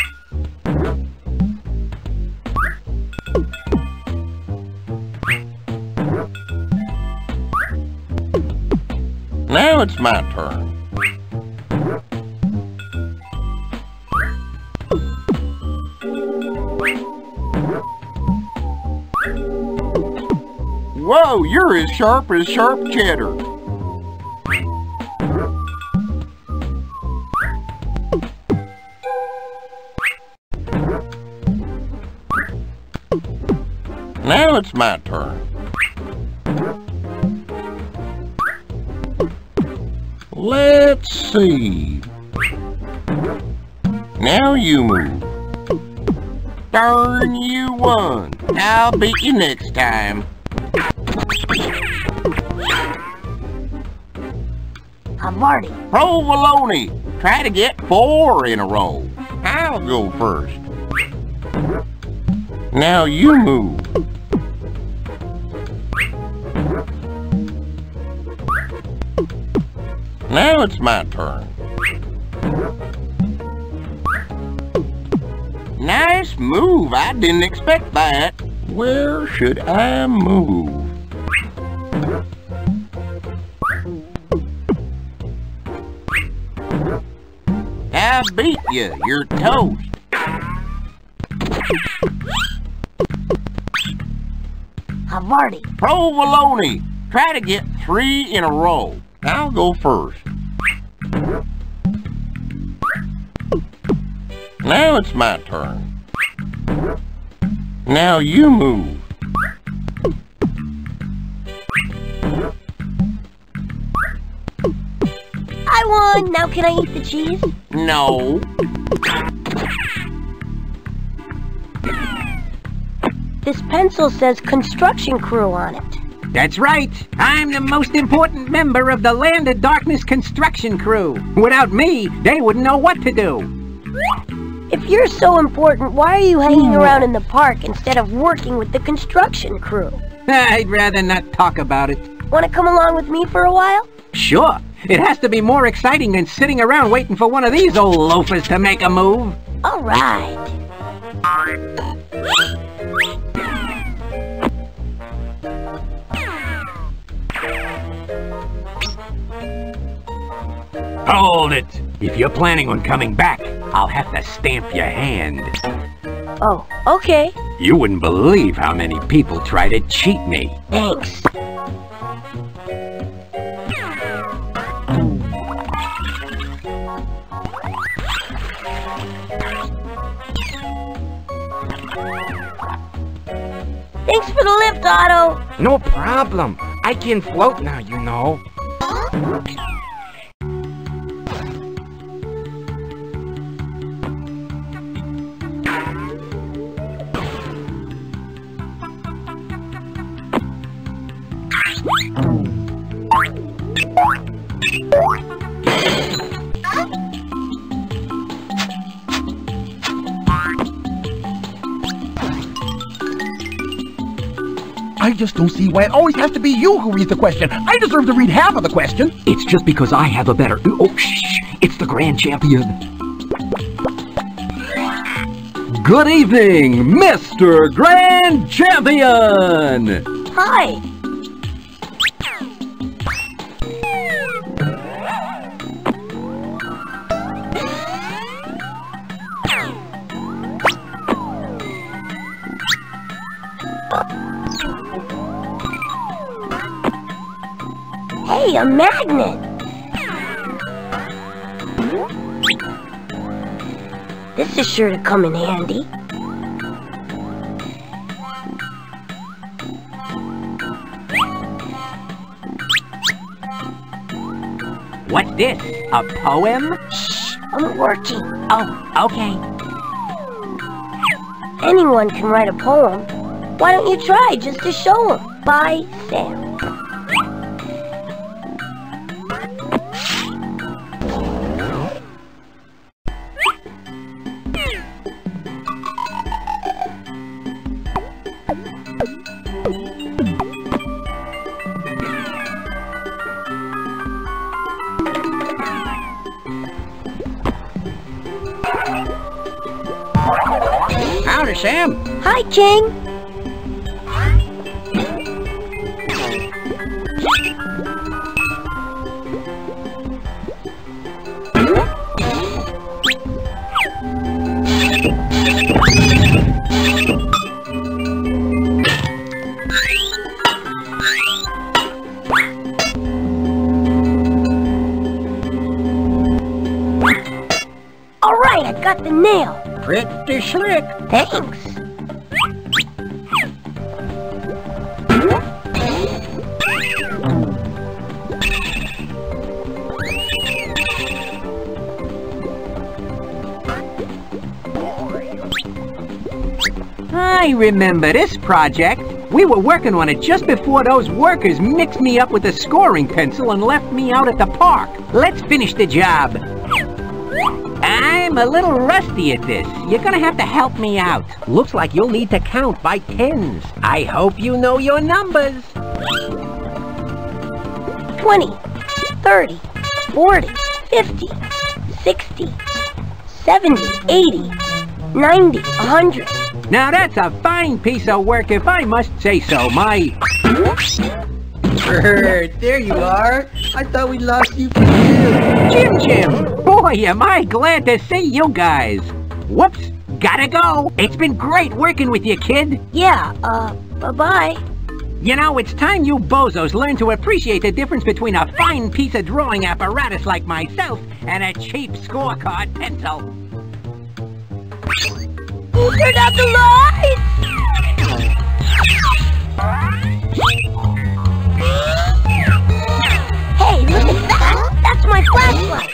Speaker 3: Now it's my turn. Whoa, you're as sharp cheddar. Now it's my turn. Let's see. Now you move. Darn, you won. I'll beat you next time.
Speaker 1: Havarti.
Speaker 3: Provolone. Try to get 4 in a row. I'll go first. Now you move. Now it's my turn. Nice move. I didn't expect that. Where should I move? I beat you. You're toast.
Speaker 1: Havarti.
Speaker 3: Provolone. Try to get 3 in a row. I'll go first. Now it's my turn. Now you move.
Speaker 1: I won! Now can I eat the cheese?
Speaker 3: No.
Speaker 1: This pencil says construction crew on it.
Speaker 21: That's right. I'm the most important member of the Land of Darkness construction crew. Without me, they wouldn't know what to do.
Speaker 1: If you're so important, why are you hanging around in the park instead of working with the construction crew?
Speaker 21: I'd rather not talk about it.
Speaker 1: Want to come along with me for a while?
Speaker 21: Sure. It has to be more exciting than sitting around waiting for one of these old loafers to make a move.
Speaker 1: All right.
Speaker 21: Hold it! If you're planning on coming back, I'll have to stamp your hand.
Speaker 1: Oh, okay.
Speaker 21: You wouldn't believe how many people try to cheat me.
Speaker 1: Thanks. Thanks for the lift, Otto.
Speaker 5: No problem. I can float now, you know.
Speaker 15: I just don't see why it always has to be you who reads the question. I deserve to read half of the question.
Speaker 21: It's just because I have a better... Oh, shh! It's the Grand Champion. Good evening, Mr. Grand Champion!
Speaker 1: Hi. Hey, a magnet! This is sure to come in handy.
Speaker 21: What's this? A poem?
Speaker 1: Shh, I'm working.
Speaker 21: Oh, okay.
Speaker 1: Anyone can write a poem. Why don't you try just to show them? By Sam.
Speaker 3: Howdy, Sam.
Speaker 1: Hi, King. All right, I got the nail.
Speaker 3: Pretty slick.
Speaker 1: Thanks.
Speaker 21: I remember this project. We were working on it just before those workers mixed me up with a scoring pencil and left me out at the park. Let's finish the job. I'm a little rusty at this. You're gonna have to help me out. Looks like you'll need to count by tens. I hope you know your numbers.
Speaker 1: 20, 30, 40, 50, 60, 70, 80, 90, 100.
Speaker 21: Now that's a fine piece of work if I must say so.
Speaker 2: Bert, there you are. I thought we lost you for good.
Speaker 21: Jim! Boy, am I glad to see you guys. Whoops, gotta go. It's been great working with you, kid.
Speaker 1: Yeah, bye-bye.
Speaker 21: You know, it's time you bozos learn to appreciate the difference between a fine piece of drawing apparatus like myself and a cheap scorecard pencil.
Speaker 1: Who turned out the lights? Hey, look at that! That's my flashlight!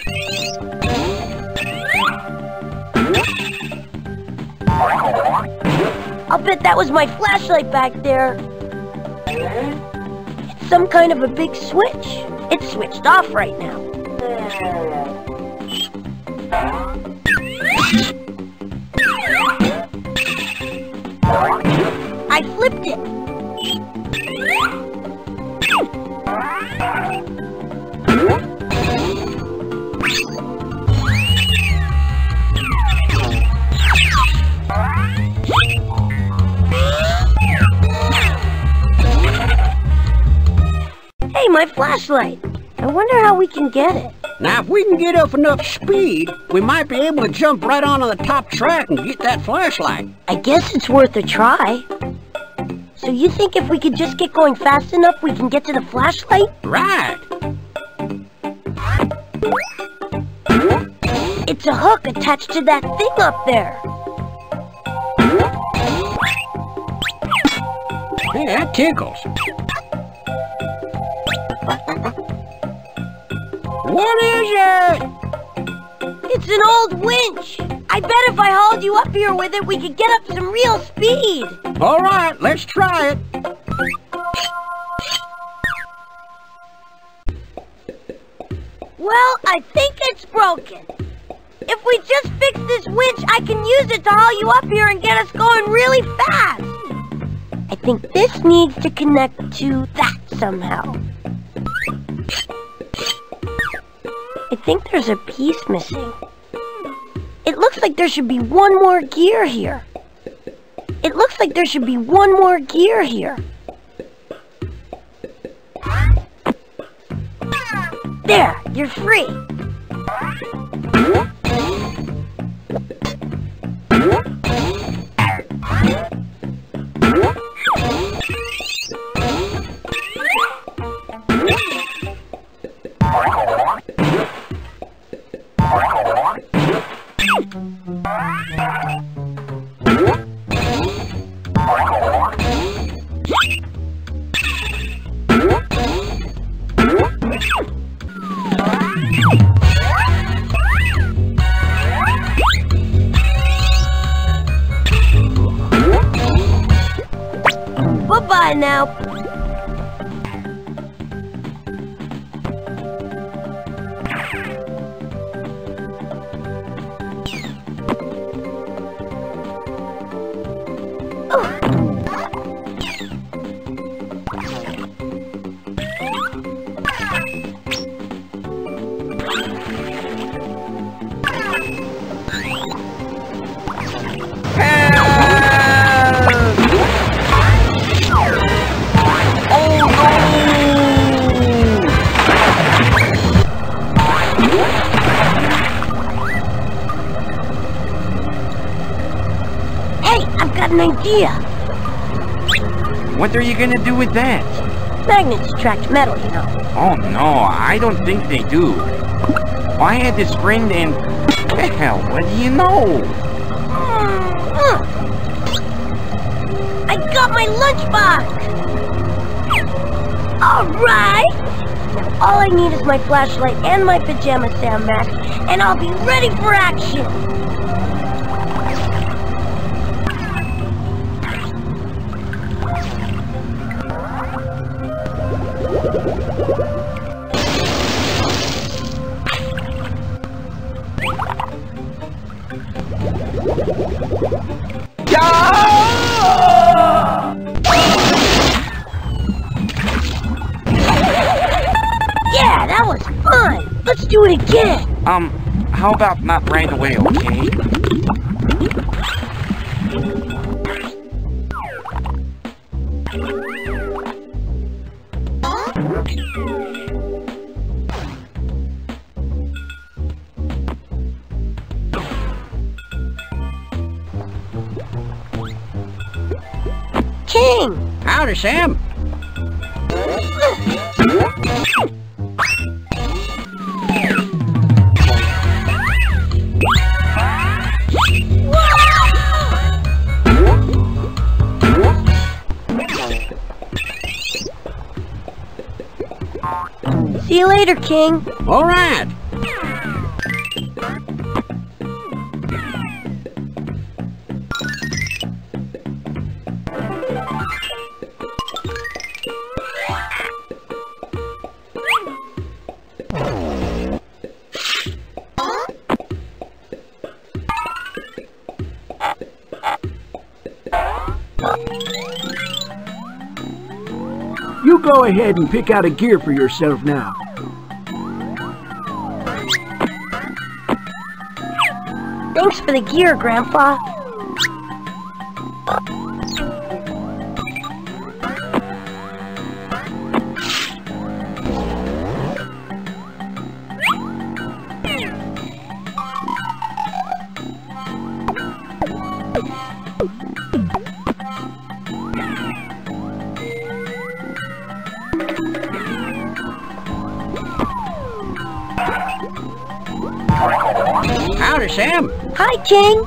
Speaker 1: I'll bet that was my flashlight back there. It's some kind of a big switch. It's switched off right now. I flipped it. Hey, my flashlight! I wonder how we can get it.
Speaker 21: Now, if we can get up enough speed, we might be able to jump right onto the top track and get that flashlight.
Speaker 1: I guess it's worth a try. So you think if we could just get going fast enough, we can get to the flashlight?
Speaker 21: Right.
Speaker 1: It's a hook attached to that thing up there.
Speaker 21: Hey, that tickles. What is it?
Speaker 1: It's an old winch. I bet if I hauled you up here with it, we could get up some real speed.
Speaker 21: All right, let's try it.
Speaker 1: Well, I think it's broken. If we just fix this winch, I can use it to haul you up here and get us going really fast. I think this needs to connect to that somehow. I think there's a piece missing. It looks like there should be one more gear here. It looks like there should be one more gear here. There, you're free. Bye-bye now. An idea.
Speaker 5: What are you gonna do with that?
Speaker 1: Magnets attract metal, you know.
Speaker 5: Oh no, I don't think they do. I had this friend and... Hell, what do you know?
Speaker 1: I got my lunchbox! Alright! Now all I need is my flashlight and my Pajama Sam Mask, and I'll be ready for action! Yeah, that was fun! Let's do it again!
Speaker 5: How about not right away, okay?
Speaker 1: King!
Speaker 21: Howdy, Sam.
Speaker 1: See you later, King.
Speaker 21: All right.
Speaker 20: You go ahead and pick out a gear for yourself now.
Speaker 1: Thanks for the gear, Grandpa.
Speaker 21: Howdy, Sam.
Speaker 1: Hi, King.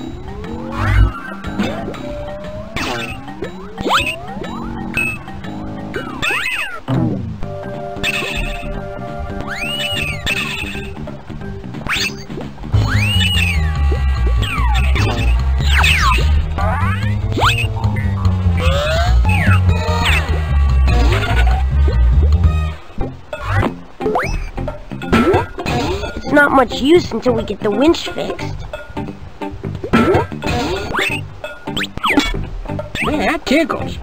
Speaker 1: Not much use until we get the winch fixed.
Speaker 21: Yeah, that tickles.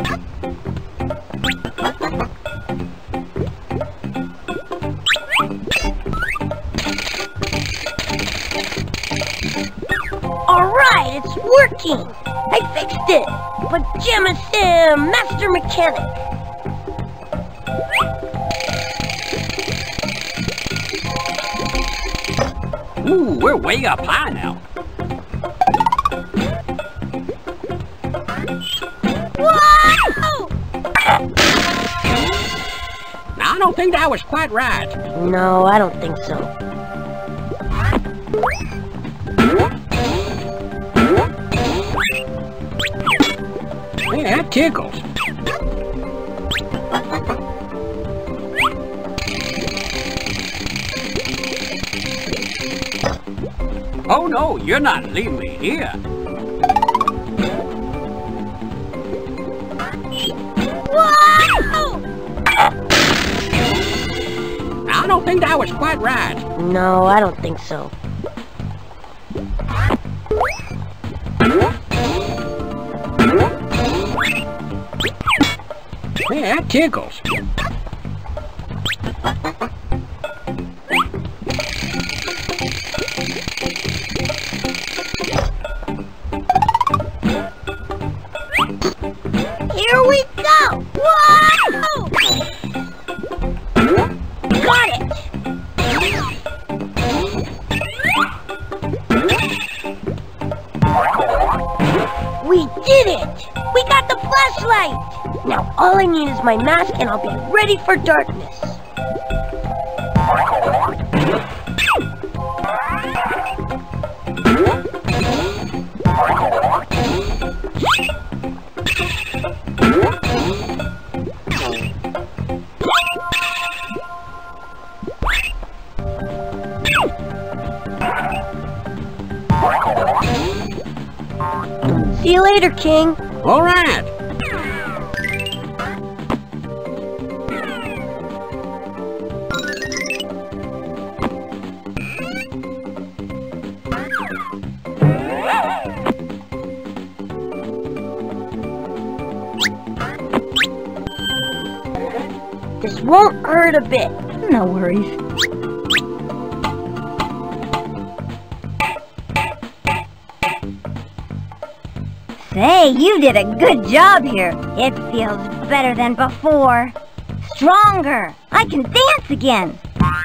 Speaker 1: Alright, it's working! I fixed it! Pajama Sam, Master Mechanic!
Speaker 21: Ooh, we're way up high now.
Speaker 1: Whoa!
Speaker 21: I don't think that was quite right.
Speaker 1: No, I don't think so.
Speaker 21: Yeah, that tickles. Oh no, you're not leaving me here.
Speaker 1: Whoa!
Speaker 21: I don't think that was quite right.
Speaker 1: No, I don't think so.
Speaker 21: Yeah, that tickles.
Speaker 1: Here we go! Whoa! Got it! We did it! We got the flashlight! Now all I need is my mask and I'll be ready for darkness. See you later, King.
Speaker 21: All right.
Speaker 1: This won't hurt a bit.
Speaker 4: No worries. Say, you did a good job here. It feels better than before. Stronger. I can dance again.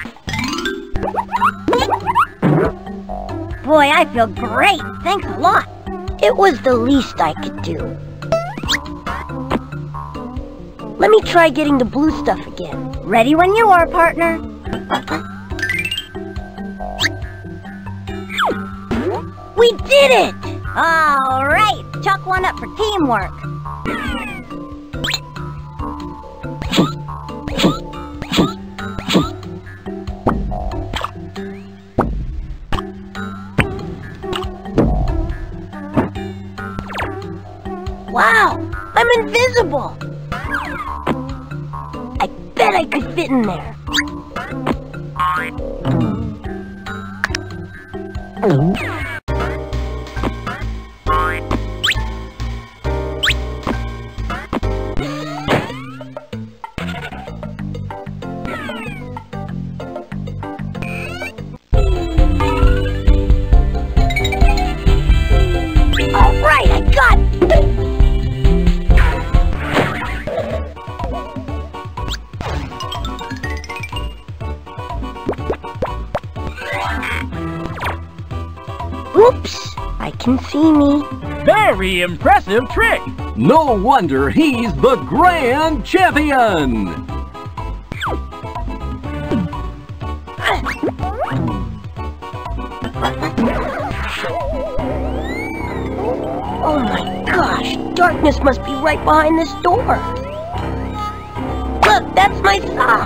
Speaker 4: Boy, I feel great. Thanks a lot.
Speaker 1: It was the least I could do. Let me try getting the blue stuff again.
Speaker 4: Ready when you are, partner.
Speaker 1: We did it!
Speaker 4: All right, chalk one up for teamwork.
Speaker 1: Wow, I'm invisible! I bet I could fit in there. Oops! I can see me.
Speaker 15: Very impressive trick!
Speaker 14: No wonder he's the grand champion!
Speaker 1: Oh my gosh, darkness must be right behind this door. Look, that's my sock.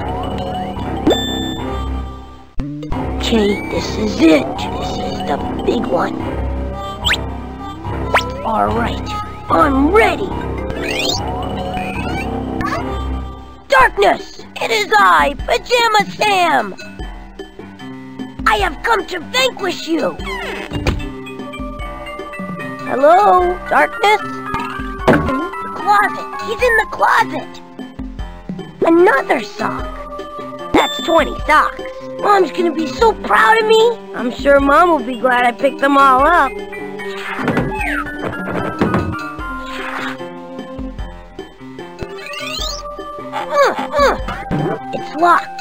Speaker 1: Okay, this is it. This is the big one. Alright, I'm ready. Darkness! It is I, Pajama Sam! I have come to vanquish you! Hello, Darkness? Closet! He's in the closet! Another sock! That's 20 socks! Mom's gonna be so proud of me! I'm sure Mom will be glad I picked them all up. It's locked.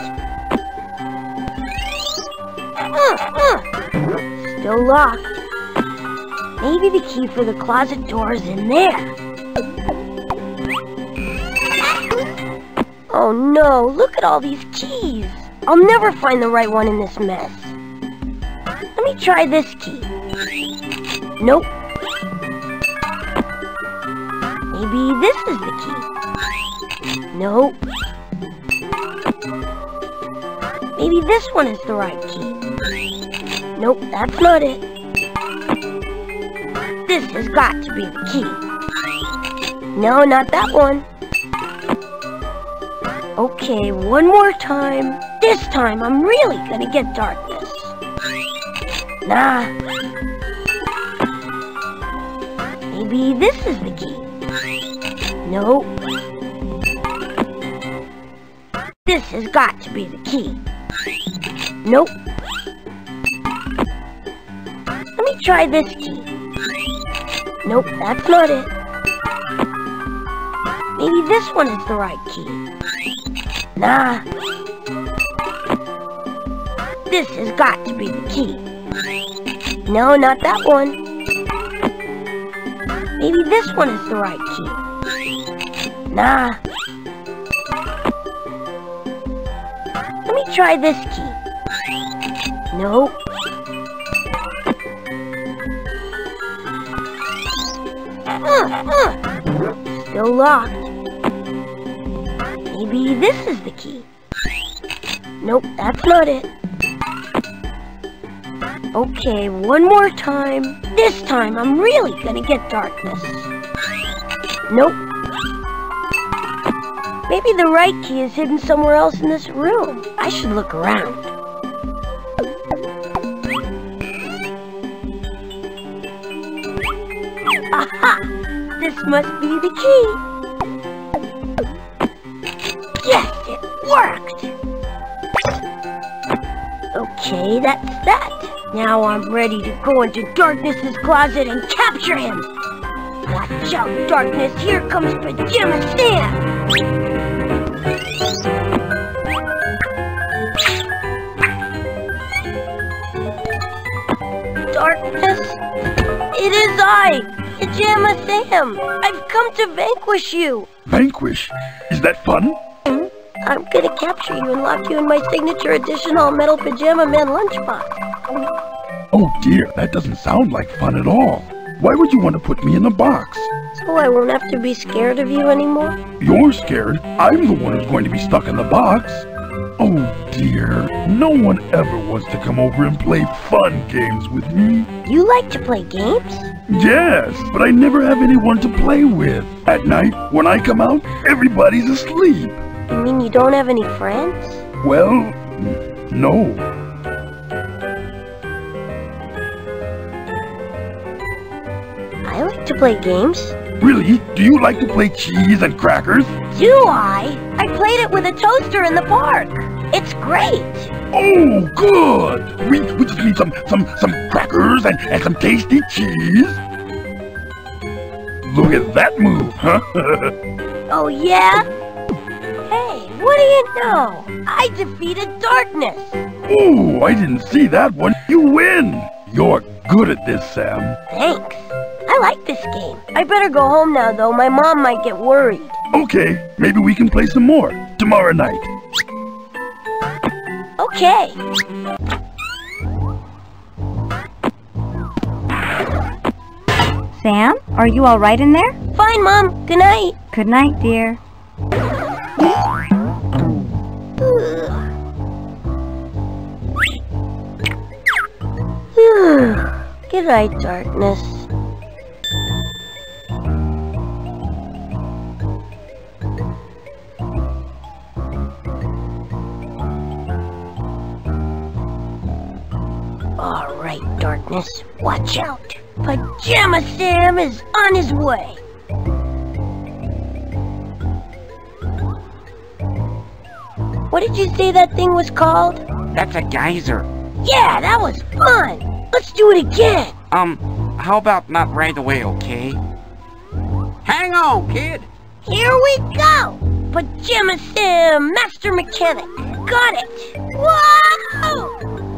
Speaker 1: Still locked. Maybe the key for the closet door is in there. Oh no, look at all these keys. I'll never find the right one in this mess. Let me try this key. Nope. Maybe this is the key. Nope. Maybe this one is the right key. Nope, that's not it. This has got to be the key. No, not that one. Okay, one more time. This time I'm really gonna get darkness. Nah. Maybe this is the key. Nope. This has got to be the key. Nope. Let me try this key. Nope, that's not it. Maybe this one is the right key. Nah. This has got to be the key. No, not that one. Maybe this one is the right key. Nah. Let me try this key. Nope. Still locked. Maybe this is the key. Nope, that's not it. Okay, one more time. This time I'm really gonna get darkness. Nope. Maybe the right key is hidden somewhere else in this room. I should look around. Aha! This must be the key. Yes, it worked! Okay, that's that. Now I'm ready to go into Darkness's closet and capture him. Watch out, Darkness. Here comes Pajama Sam. Darkness? It is I, Pajama Sam. I've come to vanquish you.
Speaker 19: Vanquish? Is that fun?
Speaker 1: I'm gonna capture you and lock you in my signature edition all-metal Pajama Man Lunchbox.
Speaker 19: Oh dear, that doesn't sound like fun at all. Why would you want to put me in a box?
Speaker 1: So I won't have to be scared of you anymore?
Speaker 19: You're scared? I'm the one who's going to be stuck in the box. Oh dear, no one ever wants to come over and play fun games with me.
Speaker 1: You like to play games?
Speaker 19: Yes, but I never have anyone to play with. At night, when I come out, everybody's asleep.
Speaker 1: You mean you don't have any friends?
Speaker 19: Well, no.
Speaker 1: I like to play games.
Speaker 19: Really? Do you like to play cheese and crackers?
Speaker 1: Do I? I played it with a toaster in the park. It's great.
Speaker 19: Oh, good. We just need some crackers and some tasty cheese. Look at that move, huh?
Speaker 1: Oh, yeah? Hey, what do you know? I defeated Darkness.
Speaker 19: Oh, I didn't see that one. You win. You're good at this, Sam.
Speaker 1: Thanks. I like this game. I better go home now, though. My mom might get worried.
Speaker 19: Okay, maybe we can play some more tomorrow night.
Speaker 1: Okay.
Speaker 4: Sam, are you all right in there?
Speaker 1: Fine, Mom. Good night.
Speaker 4: Good night, dear.
Speaker 1: Good night, darkness. All right, darkness. Watch out. Pajama Sam is on his way. What did you say that thing was called?
Speaker 5: That's a geyser.
Speaker 1: Yeah, that was fun. Let's do it again.
Speaker 5: How about not right away, okay?
Speaker 21: Hang on, kid.
Speaker 1: Here we go. Pajama Sam, Master Mechanic. Got it. Whoa!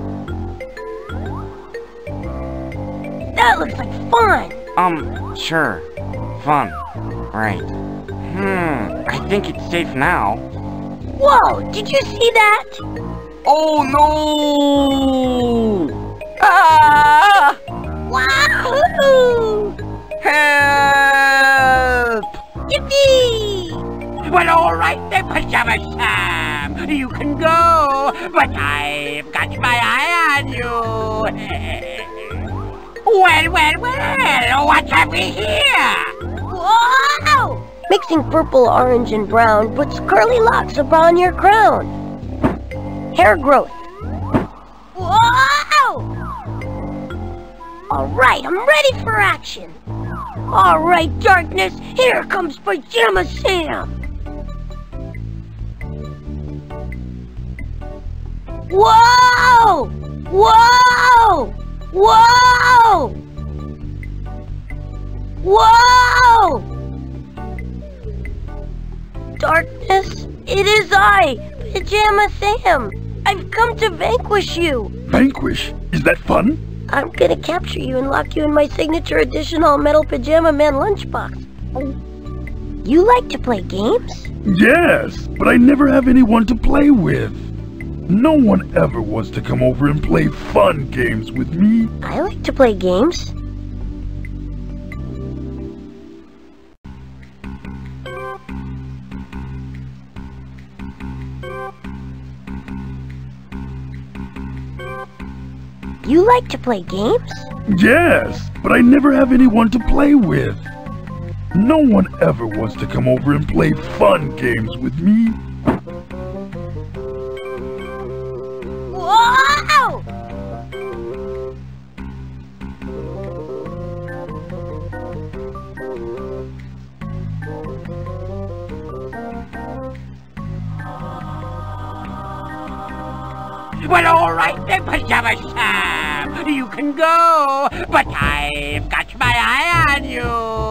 Speaker 1: That looks like fun.
Speaker 5: Sure. Fun. Right. I think it's safe now.
Speaker 1: Whoa, did you see that?
Speaker 5: Oh no! Ah!
Speaker 1: Wahoo!
Speaker 5: Help!
Speaker 1: Yippee!
Speaker 3: Well, all right then, Pajama Sam. You can go, but I've got my eye on you. Well, what have we here?
Speaker 1: Whoa! Mixing purple, orange, and brown puts curly locks upon your crown. Hair growth. Whoa! All right, I'm ready for action. All right, darkness, here comes Pajama Sam. Whoa! Whoa! Whoa! Whoa! Darkness, it is I, Pajama Sam. I've come to vanquish you.
Speaker 19: Vanquish? Is that fun?
Speaker 1: I'm gonna capture you and lock you in my signature edition all-metal Pajama Man Lunchbox. You like to play games?
Speaker 19: Yes, but I never have anyone to play with. No one ever wants to come over and play fun games with me.
Speaker 1: I like to play games. You like to play games?
Speaker 19: Yes, but I never have anyone to play with. No one ever wants to come over and play fun games with me.
Speaker 1: Whoa!
Speaker 3: Well, all right then, Pajama Sam. You can go, but I've got my eye on you.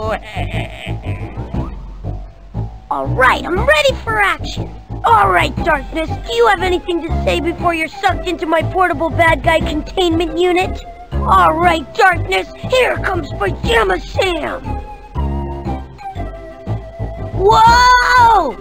Speaker 1: All right, I'm ready for action. All right, Darkness, do you have anything to say before you're sucked into my portable bad guy containment unit? All right, Darkness, here comes Pajama Sam. Whoa!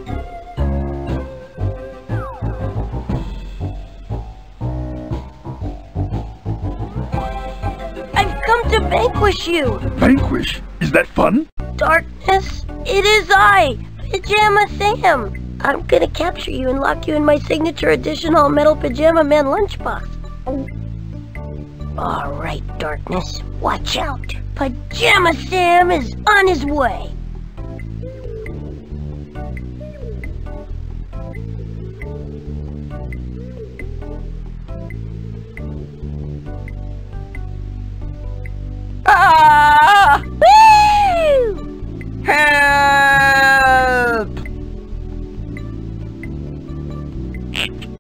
Speaker 1: I've come to vanquish you.
Speaker 19: Vanquish? Is that fun?
Speaker 1: Darkness, it is I, Pajama Sam. I'm gonna capture you and lock you in my signature edition all-metal Pajama Man Lunchbox. All right, Darkness, watch out. Pajama Sam is on his way.
Speaker 5: Ah!
Speaker 1: Woo!
Speaker 5: Help!